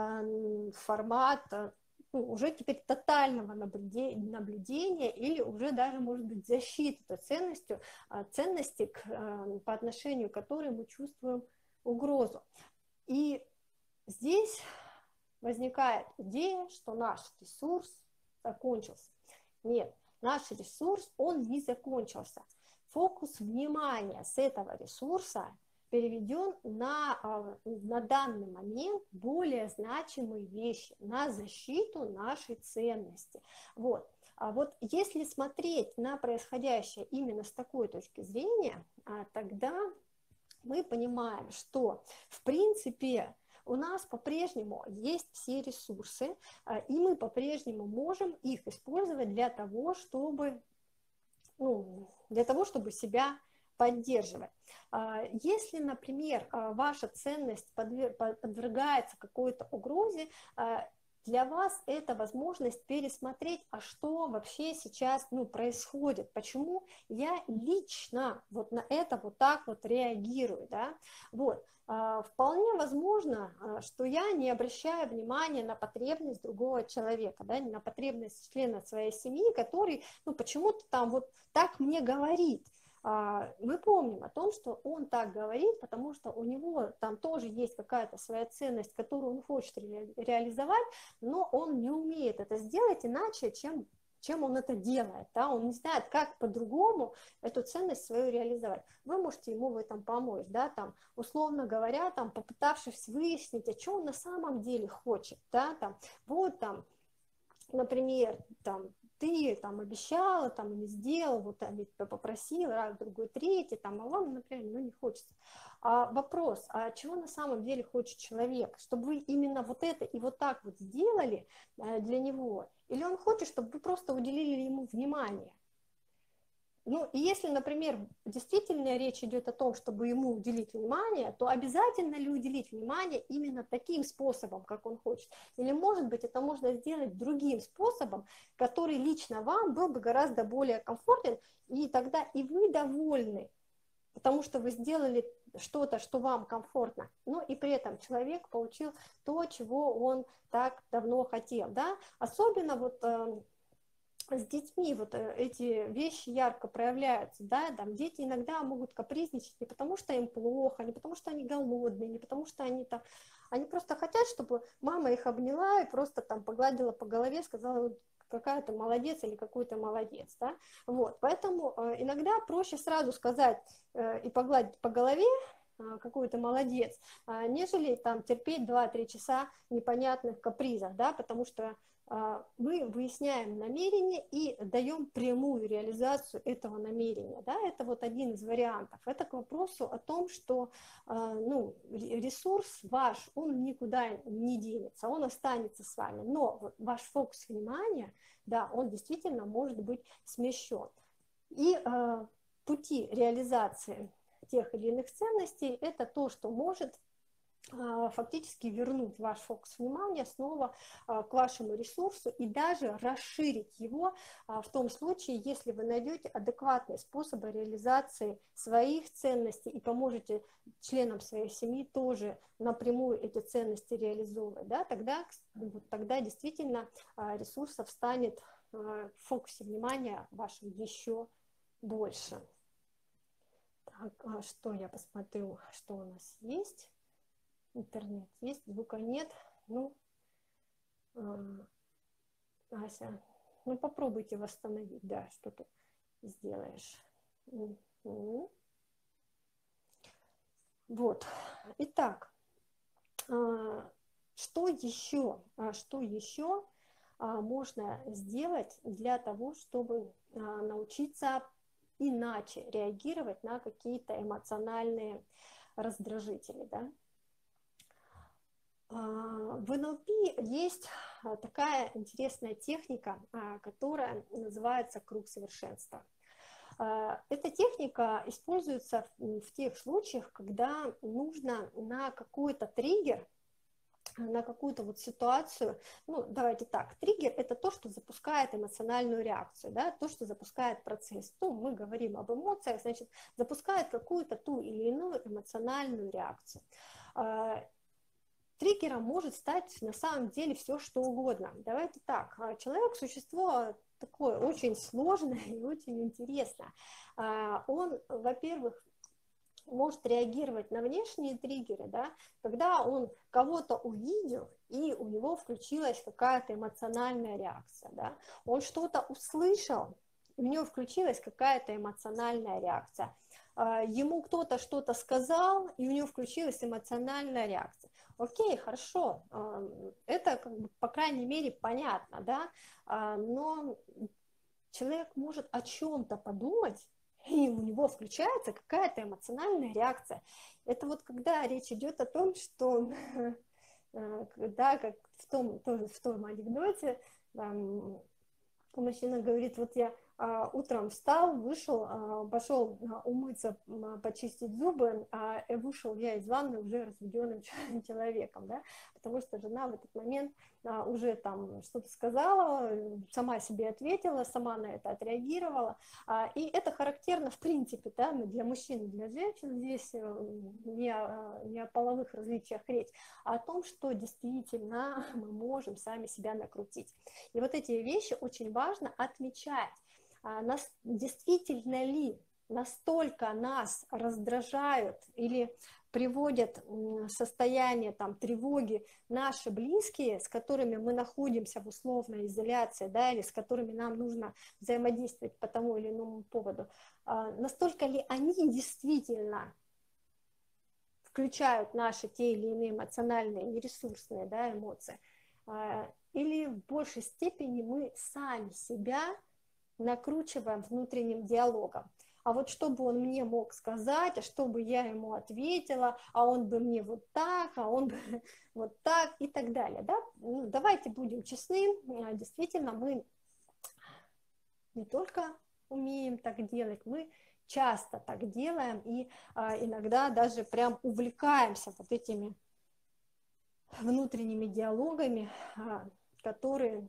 A: в формат, ну, уже теперь тотального наблюдения, наблюдения или уже даже, может быть, защиты той ценностью, ценности, к, по отношению к которой мы чувствуем угрозу. И здесь возникает идея, что наш ресурс закончился. Нет. Наш ресурс, он не закончился. Фокус внимания с этого ресурса переведен на, на данный момент более значимые вещи, на защиту нашей ценности. Вот. А вот если смотреть на происходящее именно с такой точки зрения, тогда мы понимаем, что в принципе у нас по-прежнему есть все ресурсы, и мы по-прежнему можем их использовать для того, чтобы, ну, для того, чтобы себя поддерживать. Если, например, ваша ценность подвергается какой-то угрозе, для вас это возможность пересмотреть, а что вообще сейчас, ну, происходит, почему я лично вот на это вот так вот реагирую, да, вот. Вполне возможно, что я не обращаю внимания на потребность другого человека, да, на потребность члена своей семьи, который, ну, почему-то там вот так мне говорит. Мы помним о том, что он так говорит, потому что у него там тоже есть какая-то своя ценность, которую он хочет ре- реализовать, но он не умеет это сделать иначе, чем, чем он это делает. Да? Он не знает, как по-другому эту ценность свою реализовать. Вы можете ему в этом помочь, да? Там, условно говоря, там, попытавшись выяснить, а что он на самом деле хочет. Да? Там, вот там, например, там, ты там обещала, там, не сделал, вот они тебя попросил, раз, другой, третий, там, а вам, например, ну, не хочется. А вопрос, а чего на самом деле хочет человек? Чтобы вы именно вот это и вот так вот сделали для него? Или он хочет, чтобы вы просто уделили ему внимание? Ну, и если, например, действительно речь идет о том, чтобы ему уделить внимание, то обязательно ли уделить внимание именно таким способом, как он хочет? Или, может быть, это можно сделать другим способом, который лично вам был бы гораздо более комфортен, и тогда и вы довольны, потому что вы сделали что-то, что вам комфортно, но и при этом человек получил то, чего он так давно хотел, да? Особенно вот с детьми вот эти вещи ярко проявляются, да, там дети иногда могут капризничать не потому, что им плохо, не потому, что они голодные, не потому, что они там, они просто хотят, чтобы мама их обняла и просто там погладила по голове, сказала, какая ты молодец или какой ты молодец, да, вот, поэтому иногда проще сразу сказать и погладить по голове, какой ты молодец, нежели там терпеть два-три часа непонятных капризов, да, потому что мы выясняем намерение и даем прямую реализацию этого намерения. Да? Это вот один из вариантов. Это к вопросу о том, что ну, ресурс ваш, он никуда не денется, он останется с вами. Но вот ваш фокус внимания, да, он действительно может быть смещен. И э, пути реализации тех или иных ценностей – это то, что может фактически вернуть ваш фокус внимания снова к вашему ресурсу и даже расширить его в том случае, если вы найдете адекватные способы реализации своих ценностей и поможете членам своей семьи тоже напрямую эти ценности реализовывать, да, тогда, вот, тогда действительно ресурсов станет в фокусе внимания вашем еще больше. Так, что я посмотрю, что у нас есть. Интернет есть, звука нет. Ну, э, Ася, ну попробуйте восстановить, да, что ты сделаешь. Mm-hmm. Вот. Итак, э, что еще, что еще э, можно сделать для того, чтобы э, научиться иначе реагировать на какие-то эмоциональные раздражители, да? В эн эл пи есть такая интересная техника, которая называется круг совершенства. Эта техника используется в тех случаях, когда нужно на какой-то триггер на какую-то вот ситуацию, ну, давайте так, триггер – это то, что запускает эмоциональную реакцию, да, то, что запускает процесс. Ну, мы говорим об эмоциях, значит, запускает какую-то ту или иную эмоциональную реакцию. Триггером может стать на самом деле все, что угодно. Давайте так, человек – существо такое очень сложное и очень интересное. Он, во-первых, может реагировать на внешние триггеры, да, когда он кого-то увидел, и у него включилась какая-то эмоциональная реакция. Да. Он что-то услышал, и у него включилась какая-то эмоциональная реакция. Ему кто-то что-то сказал, и у него включилась эмоциональная реакция. Окей, хорошо, это, как бы, по крайней мере, понятно, да, но человек может о чем-то подумать, и у него включается какая-то эмоциональная реакция. Это вот когда речь идет о том, что, да, как в том, тоже в том анекдоте, там, мужчина говорит, вот я а, утром встал, вышел, а, пошел а, умыться, а, почистить зубы, а вышел я из ванны уже разведенным человеком, да, потому что жена в этот момент а, уже там что-то сказала, сама себе ответила, сама на это отреагировала, а, и это характерно в принципе, да, для мужчин и для женщин, здесь не о, не о половых различиях речь, а о том, что действительно мы можем сами себя накрутить. И вот эти вещи очень важно отмечать. Нас, действительно ли настолько нас раздражают или приводят в состояние там, тревоги наши близкие, с которыми мы находимся в условной изоляции, да, или с которыми нам нужно взаимодействовать по тому или иному поводу, настолько ли они действительно включают наши те или иные эмоциональные, нересурсные, да, эмоции, или в большей степени мы сами себя накручиваем внутренним диалогом. А вот что бы он мне мог сказать, а что бы я ему ответила, а он бы мне вот так, а он бы вот так и так далее. Да? Ну, давайте будем честны, действительно мы не только умеем так делать, мы часто так делаем и а, иногда даже прям увлекаемся вот этими внутренними диалогами, а, которые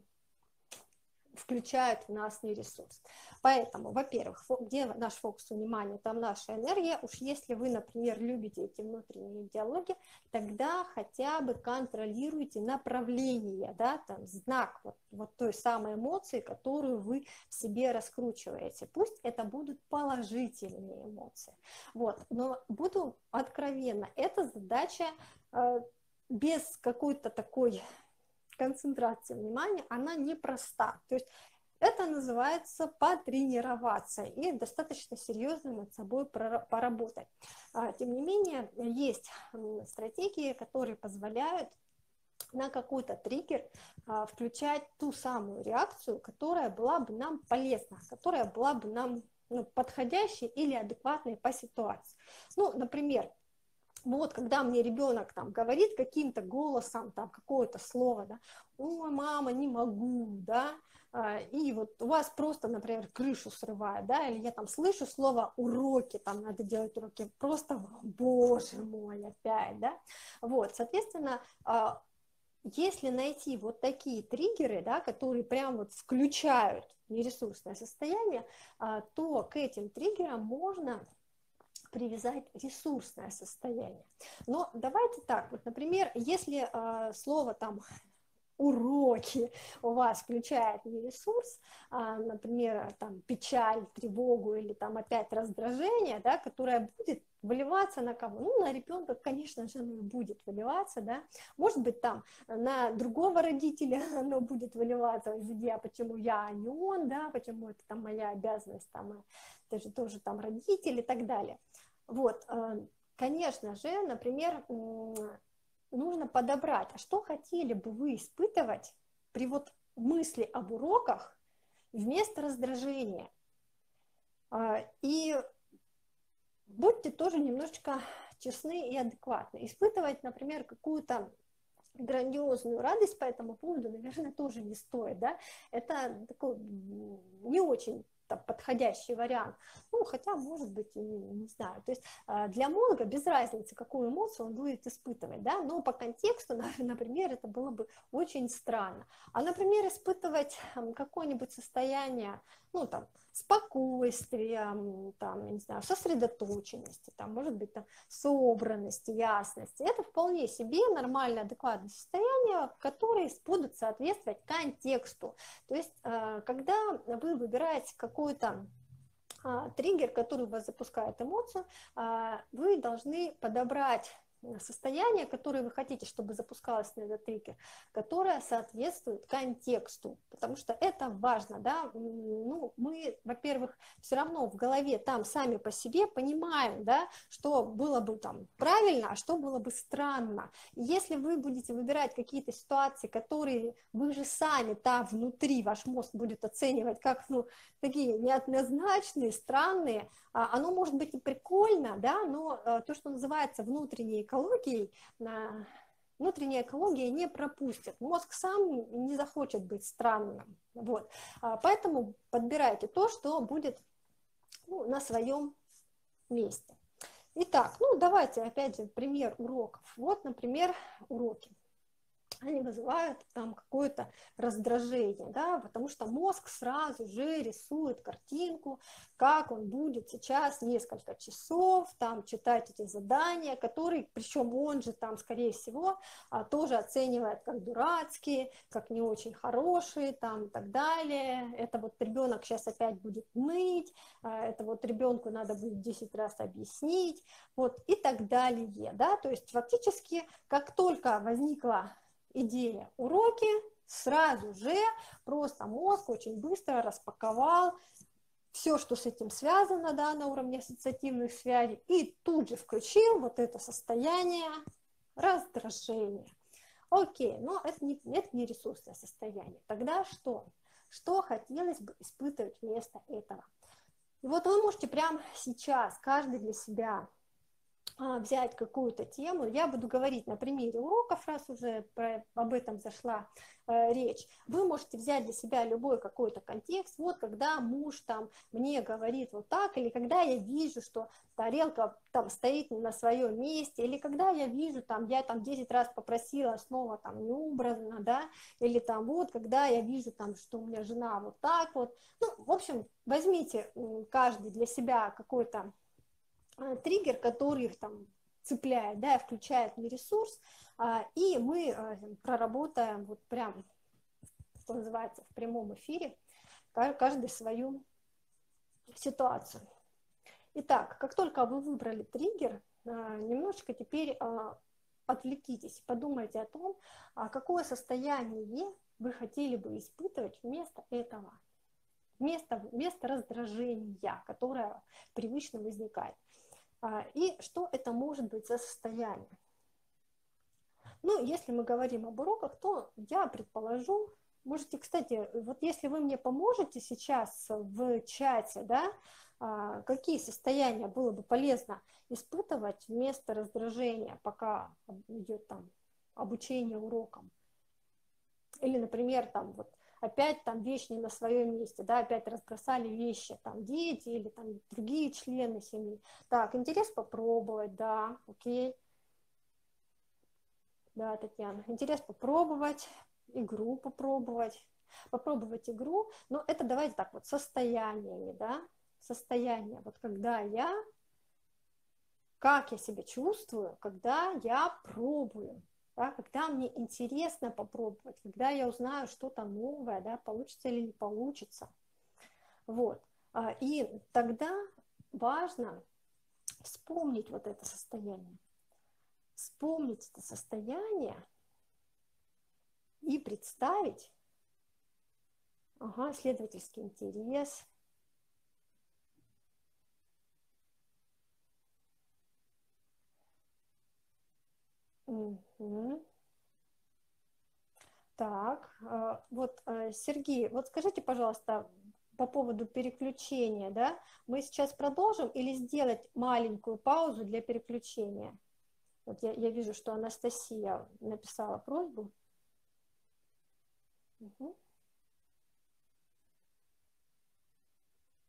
A: включают в нас нересурс. Поэтому, во-первых, где наш фокус внимания, там наша энергия. Уж если вы, например, любите эти внутренние диалоги, тогда хотя бы контролируйте направление, да, там, знак вот, вот той самой эмоции, которую вы в себе раскручиваете. Пусть это будут положительные эмоции. Вот. Но буду откровенна, эта задача э, без какой-то такой концентрации внимания, она непроста. То есть это называется потренироваться и достаточно серьезно над собой поработать. Тем не менее, есть стратегии, которые позволяют на какой-то триггер включать ту самую реакцию, которая была бы нам полезна, которая была бы нам, ну, подходящей или адекватной по ситуации. Ну, например, вот, когда мне ребенок там говорит каким-то голосом там какое-то слово, да, ой, мама, не могу, да, и вот у вас просто, например, крышу срывает, да, или я там слышу слово уроки, там надо делать уроки, просто, боже мой, опять, да, вот, соответственно, если найти вот такие триггеры, да, которые прям вот включают нересурсное состояние, то к этим триггерам можно привязать ресурсное состояние. Но давайте так, вот, например, если э, слово там уроки у вас включает не ресурс, а, например, там печаль, тревогу или там опять раздражение, да, которое будет выливаться на кого? Ну, на ребенка, конечно же, оно будет выливаться, да, может быть, там на другого родителя оно будет выливаться из идеи, почему я, а не он, да, почему это там моя обязанность, там, это же тоже там родитель и так далее. Вот, конечно же, например, нужно подобрать, а что хотели бы вы испытывать при вот мысли об уроках вместо раздражения. И будьте тоже немножечко честны и адекватны. Испытывать, например, какую-то грандиозную радость по этому поводу, наверное, тоже не стоит, да, это такой не очень там, подходящий вариант. Ну, хотя, может быть, и не, не знаю. То есть для мозга без разницы, какую эмоцию он будет испытывать, да, но по контексту, например, это было бы очень странно. А, например, испытывать какое-нибудь состояние, ну, там, спокойствия, там, я не знаю, сосредоточенности, там, может быть, там, собранности, ясности. Это вполне себе нормальное, адекватное состояние, которые будут соответствовать контексту. То есть, когда вы выбираете какой-то триггер, который у вас запускает эмоцию, вы должны подобрать состояние, которое вы хотите, чтобы запускалось на этот триггер, которое соответствует контексту, потому что это важно, да, ну, мы, во-первых, все равно в голове там сами по себе понимаем, да, что было бы там правильно, а что было бы странно. И если вы будете выбирать какие-то ситуации, которые вы же сами там внутри, ваш мозг будет оценивать как, ну, такие неоднозначные, странные, оно может быть и прикольно, да, но то, что называется внутренней экологией, внутренняя экология не пропустит. Мозг сам не захочет быть странным. Вот. Поэтому подбирайте то, что будет, ну, на своем месте. Итак, ну давайте опять же пример уроков. Вот, например, уроки. Они вызывают там какое-то раздражение, да, потому что мозг сразу же рисует картинку, как он будет сейчас несколько часов там читать эти задания, которые, причем он же там, скорее всего, тоже оценивает как дурацкие, как не очень хорошие, там и так далее. Это вот ребенок сейчас опять будет ныть, это вот ребенку надо будет десять раз объяснить, вот и так далее, да, то есть фактически, как только возникла идея уроки, сразу же просто мозг очень быстро распаковал все, что с этим связано, да, на уровне ассоциативных связей, и тут же включил вот это состояние раздражения. Окей, но это не, это не ресурсное состояние. Тогда что? Что хотелось бы испытывать вместо этого? И вот вы можете прямо сейчас, каждый для себя, взять какую-то тему, я буду говорить на примере уроков, раз уже про, об этом зашла э, речь, вы можете взять для себя любой какой-то контекст, вот когда муж там мне говорит вот так, или когда я вижу, что тарелка там стоит не на своем месте, или когда я вижу, там, я там десять раз попросила, снова там не убрано, да, или там вот, когда я вижу там, что у меня жена вот так вот, ну, в общем, возьмите каждый для себя какой-то триггер, который их там цепляет, да, включает на ресурс, и мы проработаем вот прям, что называется, в прямом эфире, каждый свою ситуацию. Итак, как только вы выбрали триггер, немножечко теперь отвлекитесь, подумайте о том, какое состояние вы хотели бы испытывать вместо этого, вместо, вместо раздражения, которое привычно возникает. И что это может быть за состояние? Ну, если мы говорим об уроках, то я предположу, можете, кстати, вот если вы мне поможете сейчас в чате, да, какие состояния было бы полезно испытывать вместо раздражения, пока идет там обучение урокам. Или, например, там вот опять там вещи не на своем месте, да, опять разбросали вещи, там дети или там другие члены семьи. Так, интерес попробовать, да, окей. Да, Татьяна, интерес попробовать, игру попробовать, попробовать игру, но это давайте так вот состояниями, да, состояние, вот когда я, как я себя чувствую, когда я пробую. Да, когда мне интересно попробовать, когда я узнаю что-то новое, да, получится или не получится. Вот. И тогда важно вспомнить вот это состояние. Вспомнить это состояние и представить, ага, исследовательский интерес, угу. Так, вот, Сергей, вот скажите, пожалуйста, по поводу переключения, да, мы сейчас продолжим или сделать маленькую паузу для переключения? Вот я, я вижу, что Анастасия написала просьбу. Угу.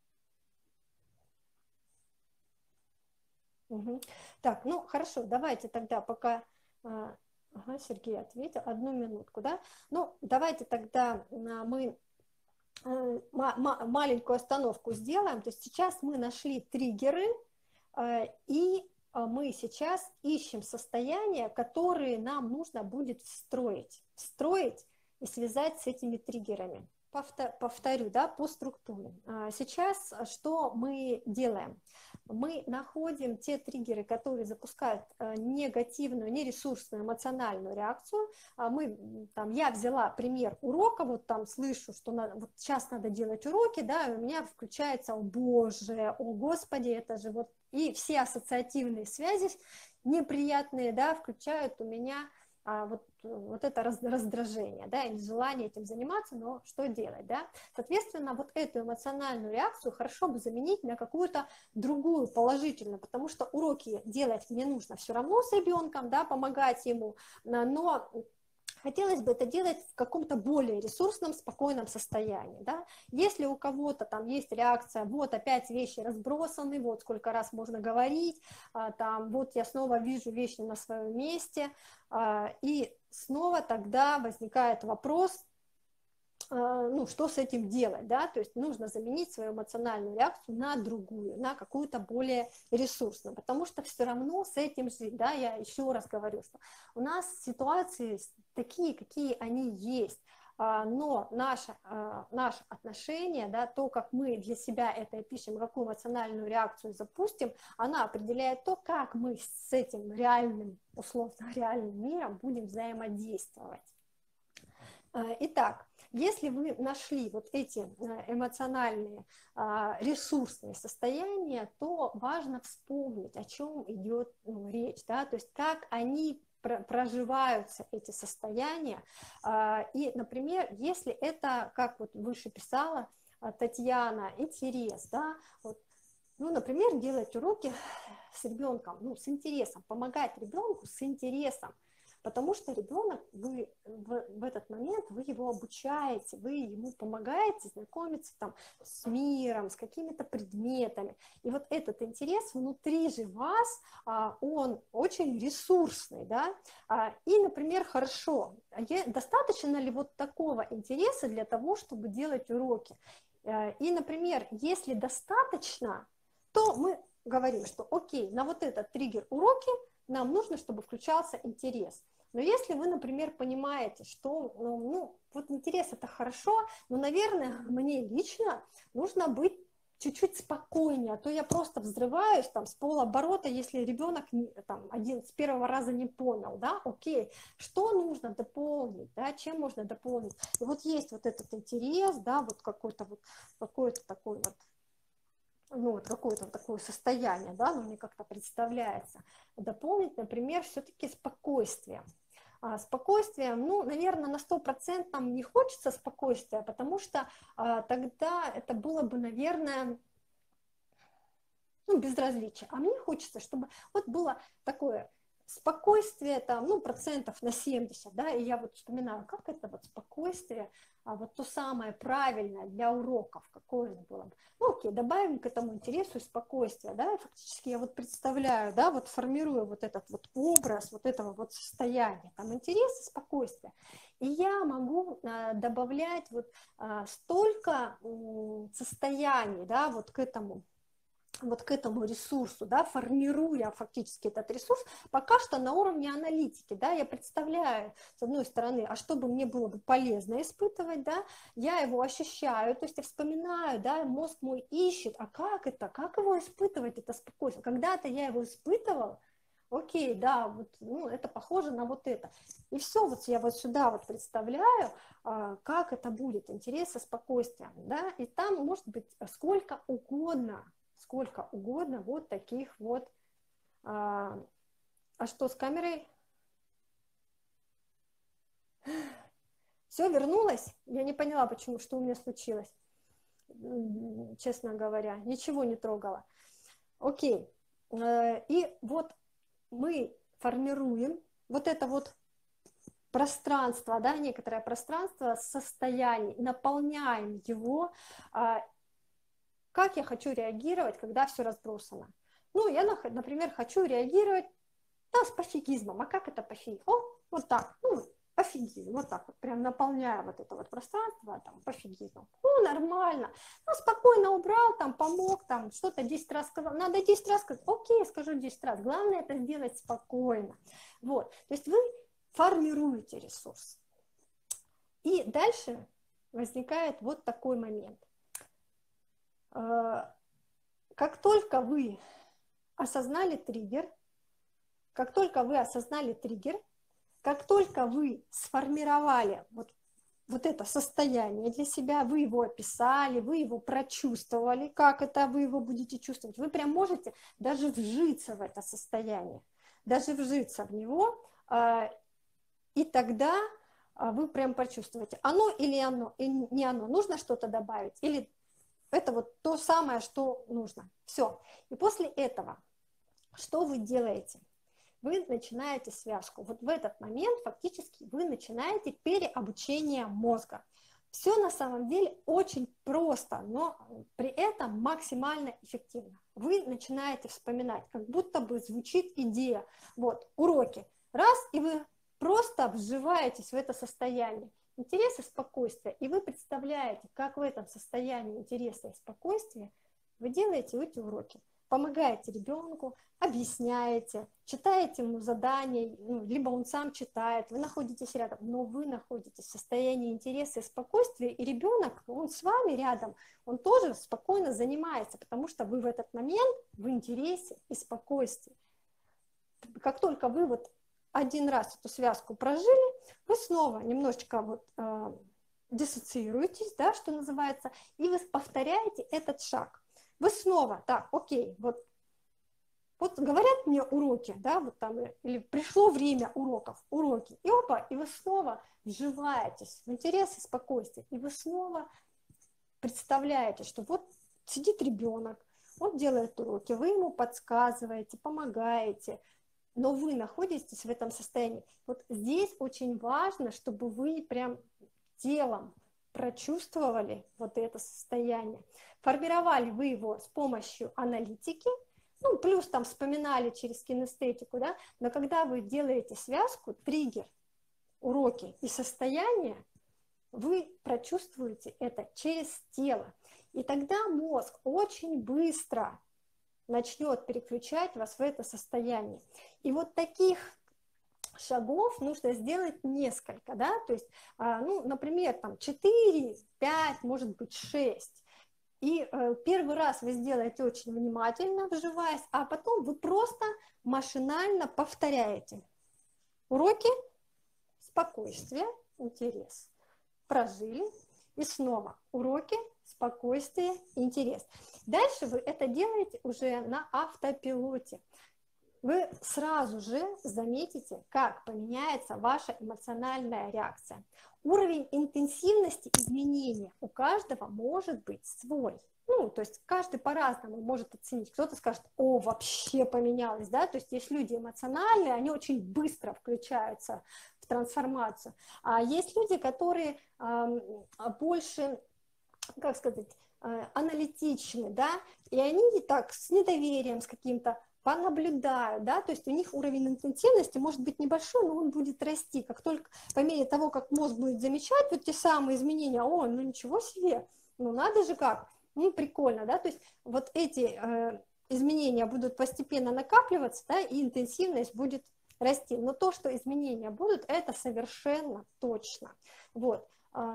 A: Угу. Так, ну хорошо, давайте тогда пока... а, Ага, Сергей ответил, одну минутку, да? Ну, давайте тогда а, мы э, маленькую остановку сделаем. То есть сейчас мы нашли триггеры, э, и э, мы сейчас ищем состояния, которые нам нужно будет встроить, встроить и связать с этими триггерами. Повторю, да, по структуре. Сейчас что мы делаем? Мы находим те триггеры, которые запускают негативную, нересурсную эмоциональную реакцию. Мы, там, я взяла пример урока, вот там слышу, что надо, вот сейчас надо делать уроки, да, и у меня включается, о боже, о господи, это же вот, и все ассоциативные связи неприятные, да, включают у меня а, вот, вот это раздражение, да, и желание этим заниматься, но что делать, да? Соответственно, вот эту эмоциональную реакцию хорошо бы заменить на какую-то другую положительную, потому что уроки делать мне нужно все равно с ребенком, да, помогать ему, но хотелось бы это делать в каком-то более ресурсном, спокойном состоянии, да. Если у кого-то там есть реакция, вот опять вещи разбросаны, вот сколько раз можно говорить, там, вот я снова вижу вещи на своем месте, и снова тогда возникает вопрос, ну, что с этим делать, да, то есть нужно заменить свою эмоциональную реакцию на другую, на какую-то более ресурсную, потому что все равно с этим жить, да, я еще раз говорю, что у нас ситуации такие, какие они есть, но наше, наше отношение, да, то, как мы для себя это пишем, какую эмоциональную реакцию запустим, она определяет то, как мы с этим реальным, условно реальным миром будем взаимодействовать. Итак, если вы нашли вот эти эмоциональные ресурсные состояния, то важно вспомнить, о чем идет, ну, речь, да, то есть как они проживаются, эти состояния. И, например, если это, как вот выше писала Татьяна, интерес, да, вот, ну, например, делать уроки с ребенком, ну, с интересом, помогать ребенку с интересом. Потому что ребенок, вы в, в этот момент вы его обучаете, вы ему помогаете знакомиться там с миром, с какими-то предметами. И вот этот интерес внутри же вас, он очень ресурсный, да. И, например, хорошо, достаточно ли вот такого интереса для того, чтобы делать уроки? И, например, если достаточно, то мы говорим, что окей, на вот этот триггер уроки нам нужно, чтобы включался интерес. Но если вы, например, понимаете, что, ну, вот интерес это хорошо, но, наверное, мне лично нужно быть чуть-чуть спокойнее, а то я просто взрываюсь там с полоборота, если ребенок там, один с первого раза не понял, да, окей, что нужно дополнить, да, чем можно дополнить. И вот есть вот этот интерес, да, вот какой-то вот, какой-то такой вот, ну, вот какое-то такое состояние, да, ну, мне как-то представляется. Дополнить, например, все-таки спокойствие. А, спокойствие, ну, наверное, на сто процентов не хочется спокойствия, потому что а, тогда это было бы, наверное, ну, безразличие. А мне хочется, чтобы вот было такое спокойствие, там, ну, процентов на семьдесят, да, и я вот вспоминаю, как это вот спокойствие, а вот то самое правильное для уроков, какое же было бы. Ну, окей, добавим к этому интересу и спокойствие, да, и фактически я вот представляю, да, вот формирую вот этот вот образ, вот этого вот состояния, там, интерес и спокойствие. И я могу а, добавлять вот а, столько м, состояний, да, вот к этому, вот к этому ресурсу, да, формируя фактически этот ресурс, пока что на уровне аналитики, да, я представляю, с одной стороны, а что бы мне было бы полезно испытывать, да, я его ощущаю, то есть я вспоминаю, да, мозг мой ищет, а как это, как его испытывать, это спокойствие, когда-то я его испытывала, окей, да, вот, ну, это похоже на вот это, и все, вот я вот сюда вот представляю, как это будет, интерес и спокойствие, да, и там может быть сколько угодно, сколько угодно вот таких вот. А, а что с камерой? Все, вернулась? Я не поняла, почему, что у меня случилось, честно говоря. Ничего не трогала. Окей. И вот мы формируем вот это вот пространство, да, некоторое пространство состояний, наполняем его. Как я хочу реагировать, когда все разбросано? Ну, я, например, хочу реагировать, да, с пофигизмом. А как это пофиг? О, вот так, ну, пофигизм, вот так вот, прям наполняя вот это вот пространство, там, пофигизм. Ну, нормально. Ну, спокойно убрал, там, помог, там, что-то десять раз сказал. Надо десять раз сказать, окей, скажу десять раз. Главное это сделать спокойно. Вот, то есть вы формируете ресурс. И дальше возникает вот такой момент. Как только вы осознали триггер, как только вы осознали триггер, как только вы сформировали вот, вот это состояние для себя, вы его описали, вы его прочувствовали, как это вы его будете чувствовать, вы прям можете даже вжиться в это состояние, даже вжиться в него, и тогда вы прям почувствуете, оно или оно, и не оно, нужно что-то добавить, или это вот то самое, что нужно. Все. И после этого, что вы делаете? Вы начинаете связку. Вот в этот момент фактически вы начинаете переобучение мозга. Все на самом деле очень просто, но при этом максимально эффективно. Вы начинаете вспоминать, как будто бы звучит идея. Вот, уроки. Раз, и вы просто вживаетесь в это состояние интереса и спокойствия, и вы представляете, как в этом состоянии интереса и спокойствия вы делаете эти уроки. Помогаете ребенку, объясняете, читаете ему задания, ну, либо он сам читает, вы находитесь рядом, но вы находитесь в состоянии интереса и спокойствия, и ребенок, он с вами рядом, он тоже спокойно занимается, потому что вы в этот момент в интересе и спокойствии. Как только вы вот один раз эту связку прожили, вы снова немножечко вот, э, диссоциируетесь, да, что называется, и вы повторяете этот шаг. Вы снова, так, окей, вот, вот говорят мне уроки, да, вот там, или пришло время уроков, уроки, и опа, и вы снова вживаетесь в интерес и спокойствие, и вы снова представляете, что вот сидит ребенок, он делает уроки, вы ему подсказываете, помогаете, но вы находитесь в этом состоянии. Вот здесь очень важно, чтобы вы прям телом прочувствовали вот это состояние. Формировали вы его с помощью аналитики, ну, плюс там вспоминали через кинестетику, да, но когда вы делаете связку, триггер, уроки и состояние, вы прочувствуете это через тело. И тогда мозг очень быстро начнет переключать вас в это состояние. И вот таких шагов нужно сделать несколько, да, то есть, ну, например, там четыре, пять, может быть, шесть. И первый раз вы сделаете очень внимательно, вживаясь, а потом вы просто машинально повторяете. Уроки, спокойствие, интерес. Прожили, и снова уроки, спокойствие, интерес. Дальше вы это делаете уже на автопилоте. Вы сразу же заметите, как поменяется ваша эмоциональная реакция. Уровень интенсивности изменения у каждого может быть свой. Ну, то есть каждый по-разному может оценить. Кто-то скажет, о, вообще поменялось, да, то есть есть люди эмоциональные, они очень быстро включаются в трансформацию. А есть люди, которые э, больше, как сказать, э, аналитичны, да, и они так с недоверием, с каким-то понаблюдают, да, то есть у них уровень интенсивности может быть небольшой, но он будет расти, как только по мере того, как мозг будет замечать вот те самые изменения, о, ну ничего себе, ну надо же как, ну прикольно, да, то есть вот эти э, изменения будут постепенно накапливаться, да, и интенсивность будет расти, но то, что изменения будут, это совершенно точно, вот.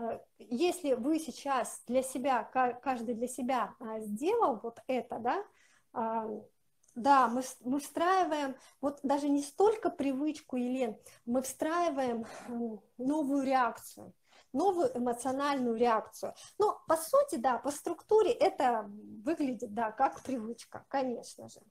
A: Если вы сейчас для себя, каждый для себя сделал вот это, да, да, мы, мы встраиваем, вот даже не столько привычку, Елен, мы встраиваем новую реакцию, новую эмоциональную реакцию. Но по сути, да, по структуре это выглядит, да, как привычка, конечно же.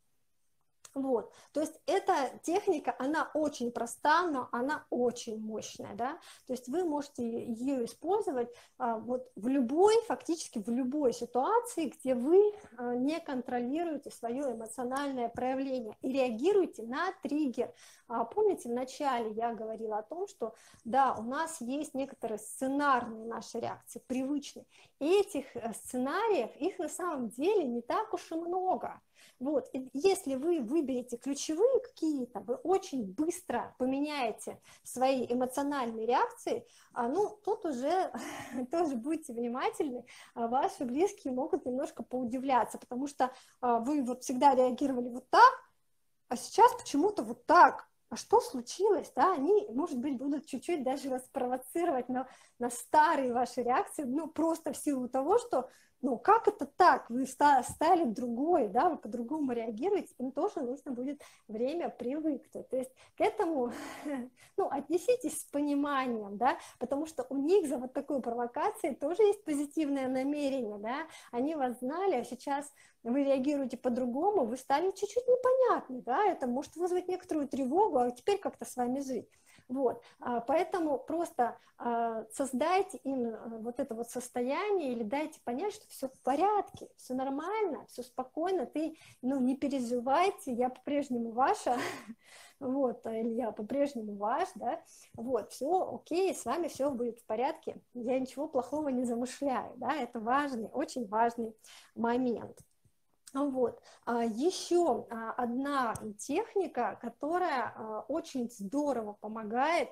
A: Вот, то есть эта техника, она очень проста, но она очень мощная, да, то есть вы можете ее использовать а, вот в любой, фактически в любой ситуации, где вы а, не контролируете свое эмоциональное проявление и реагируете на триггер. А, помните, в начале я говорила о том, что да, у нас есть некоторые сценарные наши реакции, привычные, и этих сценариев, их на самом деле не так уж и много. Вот. И если вы выберете ключевые какие-то, вы очень быстро поменяете свои эмоциональные реакции, а, ну, тут уже тоже будьте внимательны, а ваши близкие могут немножко поудивляться, потому что а, вы вот всегда реагировали вот так, а сейчас почему-то вот так. А что случилось? Да, они, может быть, будут чуть-чуть даже вас провоцировать на, на старые ваши реакции, ну, просто в силу того, что, ну, как это так? Вы стали другой, да, вы по-другому реагируете, им тоже нужно будет время привыкнуть. То есть к этому, ну, отнеситесь с пониманием, да, потому что у них за вот такой провокацией тоже есть позитивное намерение, да, они вас знали, а сейчас вы реагируете по-другому, вы стали чуть-чуть непонятны, да, это может вызвать некоторую тревогу, а теперь как-то с вами жить. Вот, поэтому просто создайте им вот это вот состояние или дайте понять, что все в порядке, все нормально, все спокойно, ты, ну, не переживайте, я по-прежнему ваша, вот, или я по-прежнему ваш, да, вот, все окей, с вами все будет в порядке, я ничего плохого не замышляю, да, это важный, очень важный момент. Вот. Еще одна техника, которая очень здорово помогает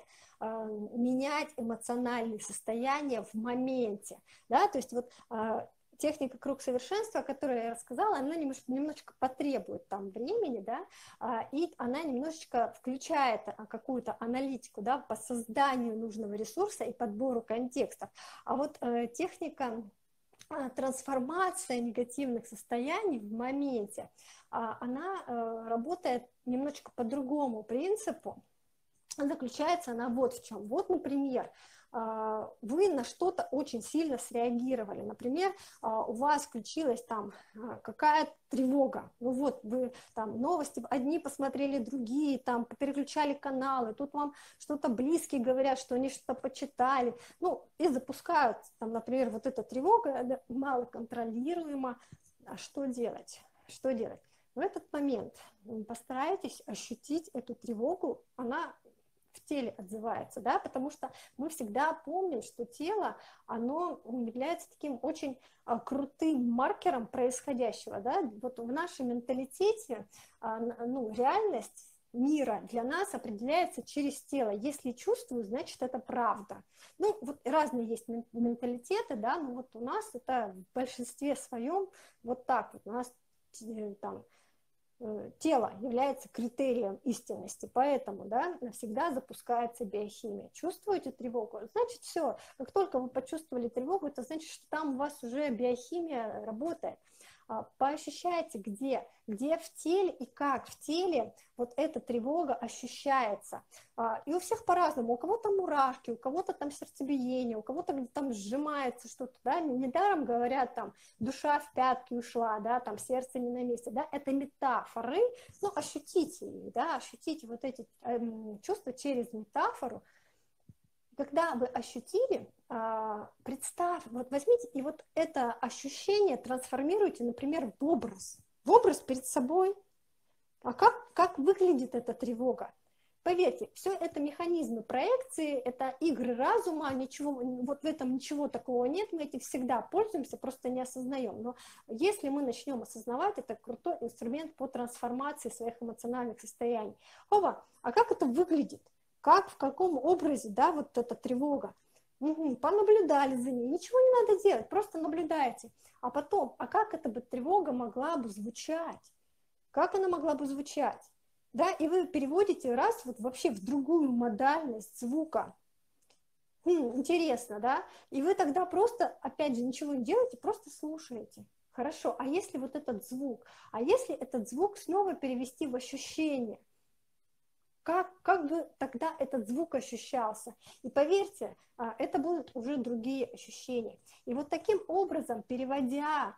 A: менять эмоциональные состояния в моменте. Да? То есть вот техника круг совершенства, о которой я рассказала, она немножко, немножечко потребует там времени, да, и она немножечко включает какую-то аналитику, да, по созданию нужного ресурса и подбору контекстов. А вот техника трансформация негативных состояний в моменте, она работает немножечко по другому принципу. Заключается она вот в чем. Вот, например, вы на что-то очень сильно среагировали. Например, у вас включилась там какая-то тревога. Ну вот, вы там новости одни посмотрели, другие, там переключали каналы, тут вам что-то близкие говорят, что они что-то почитали. Ну, и запускают, там, например, вот эта тревога малоконтролируема. А что делать? Что делать? В этот момент постарайтесь ощутить эту тревогу, она в теле отзывается, да, потому что мы всегда помним, что тело, оно является таким очень а, крутым маркером происходящего, да, вот в нашем менталитете, а, ну, реальность мира для нас определяется через тело, если чувствую, значит, это правда. Ну, вот разные есть менталитеты, да, но вот у нас это в большинстве своем вот так вот, у нас там тело является критерием истинности, поэтому, да, навсегда запускается биохимия. Чувствуете тревогу? Значит, все. Как только вы почувствовали тревогу, это значит, что там у вас уже биохимия работает. Поощущайте, где, где в теле и как в теле вот эта тревога ощущается. И у всех по-разному. У кого-то мурашки, у кого-то там сердцебиение, у кого-то там сжимается что-то, да, недаром говорят там, душа в пятки ушла, да, там сердце не на месте, да, это метафоры, ну, ощутите их, да, ощутите вот эти эм, чувства через метафору. Когда вы ощутили, представь, вот возьмите и вот это ощущение трансформируйте, например, в образ. В образ перед собой. А как, как выглядит эта тревога? Поверьте, все это механизмы проекции, это игры разума, ничего, вот в этом ничего такого нет, мы этим всегда пользуемся, просто не осознаем. Но если мы начнем осознавать, это крутой инструмент по трансформации своих эмоциональных состояний. Ова, а как это выглядит? Как, в каком образе, да, вот эта тревога? Угу, понаблюдали за ней, ничего не надо делать, просто наблюдайте. А потом, а как эта бы тревога могла бы звучать? Как она могла бы звучать? Да, и вы переводите раз вот вообще в другую модальность звука. Хм, интересно, да? И вы тогда просто, опять же, ничего не делаете, просто слушаете. Хорошо, а если вот этот звук? А если этот звук снова перевести в ощущение? Как, как бы тогда этот звук ощущался? И поверьте, это будут уже другие ощущения. И вот таким образом, переводя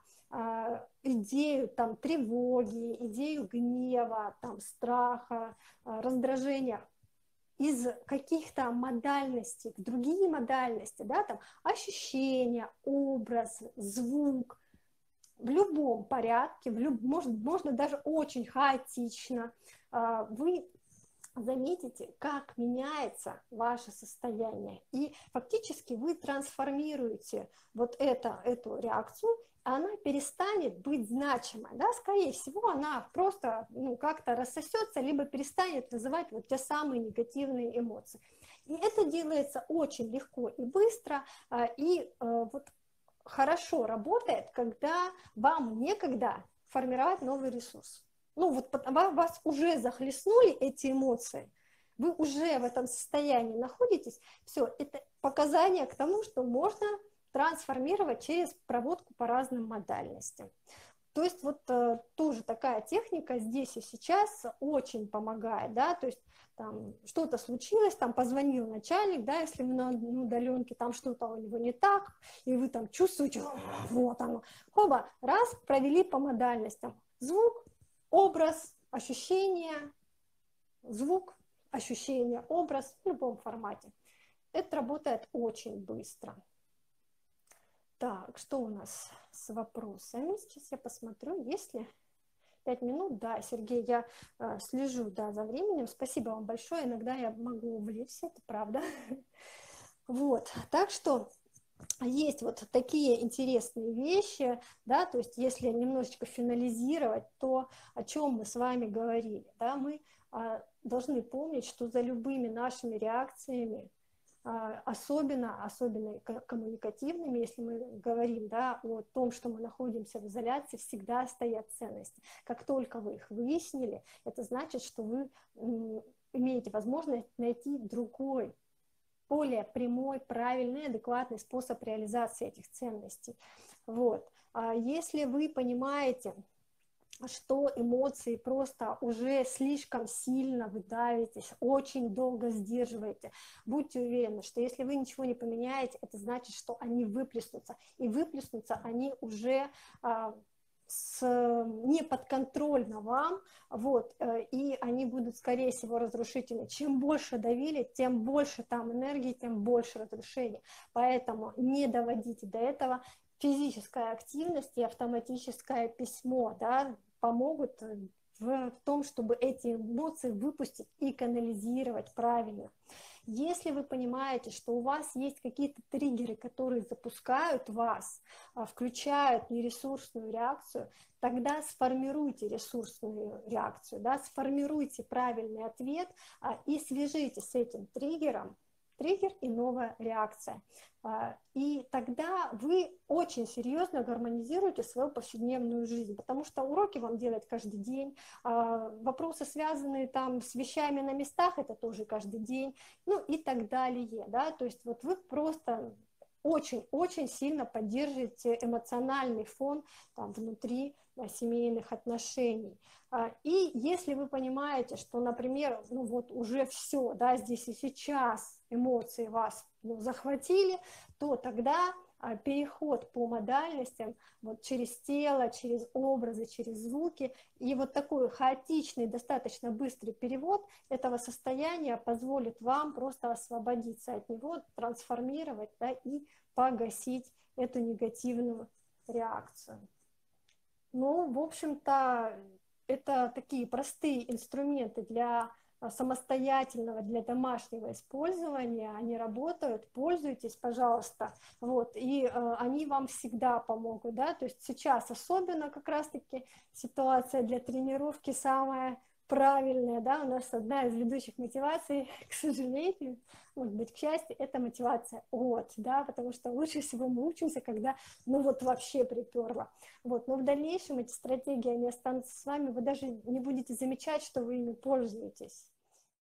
A: идею там, тревоги, идею гнева, там, страха, раздражения из каких-то модальностей в другие модальности, да, там, ощущения, образ, звук, в любом порядке, в люб... можно, можно даже очень хаотично, вы заметите, как меняется ваше состояние. И фактически вы трансформируете вот это, эту реакцию она перестанет быть значимой, да, скорее всего, она просто, ну, как-то рассосется, либо перестанет вызывать вот те самые негативные эмоции. И это делается очень легко и быстро, и вот хорошо работает, когда вам некогда формировать новый ресурс. Ну, вот вас уже захлестнули эти эмоции, вы уже в этом состоянии находитесь, все, это показания к тому, что можно трансформировать через проводку по разным модальностям. То есть вот э, тоже такая техника здесь и сейчас очень помогает, да, то есть там что-то случилось, там позвонил начальник, да, если вы на удаленке, там что-то у него не так, и вы там чувствуете, вот оно, хоба, раз, провели по модальностям, звук, образ, ощущение, звук, ощущение, образ в любом формате. Это работает очень быстро. Так, что у нас с вопросами? Сейчас я посмотрю, есть ли пять минут. Да, Сергей, я э, слежу, да, за временем. Спасибо вам большое. Иногда я могу увлечься, это правда. Вот, так что есть вот такие интересные вещи, да, то есть если немножечко финализировать то, о чем мы с вами говорили, да, мы э, должны помнить, что за любыми нашими реакциями, особенно, особенно коммуникативными, если мы говорим, да, о том, что мы находимся в изоляции, всегда стоят ценности. Как только вы их выяснили, это значит, что вы имеете возможность найти другой, более прямой, правильный, адекватный способ реализации этих ценностей. Вот. Если вы понимаете, что эмоции просто уже слишком сильно вы давитесь, очень долго сдерживаете, будьте уверены, что если вы ничего не поменяете, это значит, что они выплеснутся. И выплеснутся они уже а, с, не подконтрольно вам, вот, и они будут, скорее всего, разрушительны. Чем больше давили, тем больше там энергии, тем больше разрушений. Поэтому не доводите до этого. Физическая активность и автоматическое письмо, да, помогут в том, чтобы эти эмоции выпустить и канализировать правильно. Если вы понимаете, что у вас есть какие-то триггеры, которые запускают вас, включают нересурсную реакцию, тогда сформируйте ресурсную реакцию, да, сформируйте правильный ответ и свяжите с этим триггером триггер и новая реакция. И тогда вы очень серьезно гармонизируете свою повседневную жизнь, потому что уроки вам делать каждый день, вопросы, связанные там с вещами на местах, это тоже каждый день, ну и так далее. Да? То есть вот вы просто очень-очень сильно поддерживаете эмоциональный фон там, внутри семейных отношений. И если вы понимаете, что, например, ну вот уже все, да, здесь и сейчас эмоции вас ну, захватили, то тогда переход по модальностям вот через тело, через образы, через звуки и вот такой хаотичный, достаточно быстрый перевод этого состояния позволит вам просто освободиться от него, трансформировать, да, и погасить эту негативную реакцию. Ну, в общем-то, это такие простые инструменты для самостоятельного, для домашнего использования, они работают, пользуйтесь, пожалуйста, вот, и э, они вам всегда помогут, да, то есть сейчас особенно как раз-таки ситуация для тренировки самая правильная, да, у нас одна из ведущих мотиваций, к сожалению, может быть, к счастью, это мотивация от, да, потому что лучше всего мы учимся, когда, ну вот вообще приперло, вот, но в дальнейшем эти стратегии, они останутся с вами, вы даже не будете замечать, что вы ими пользуетесь.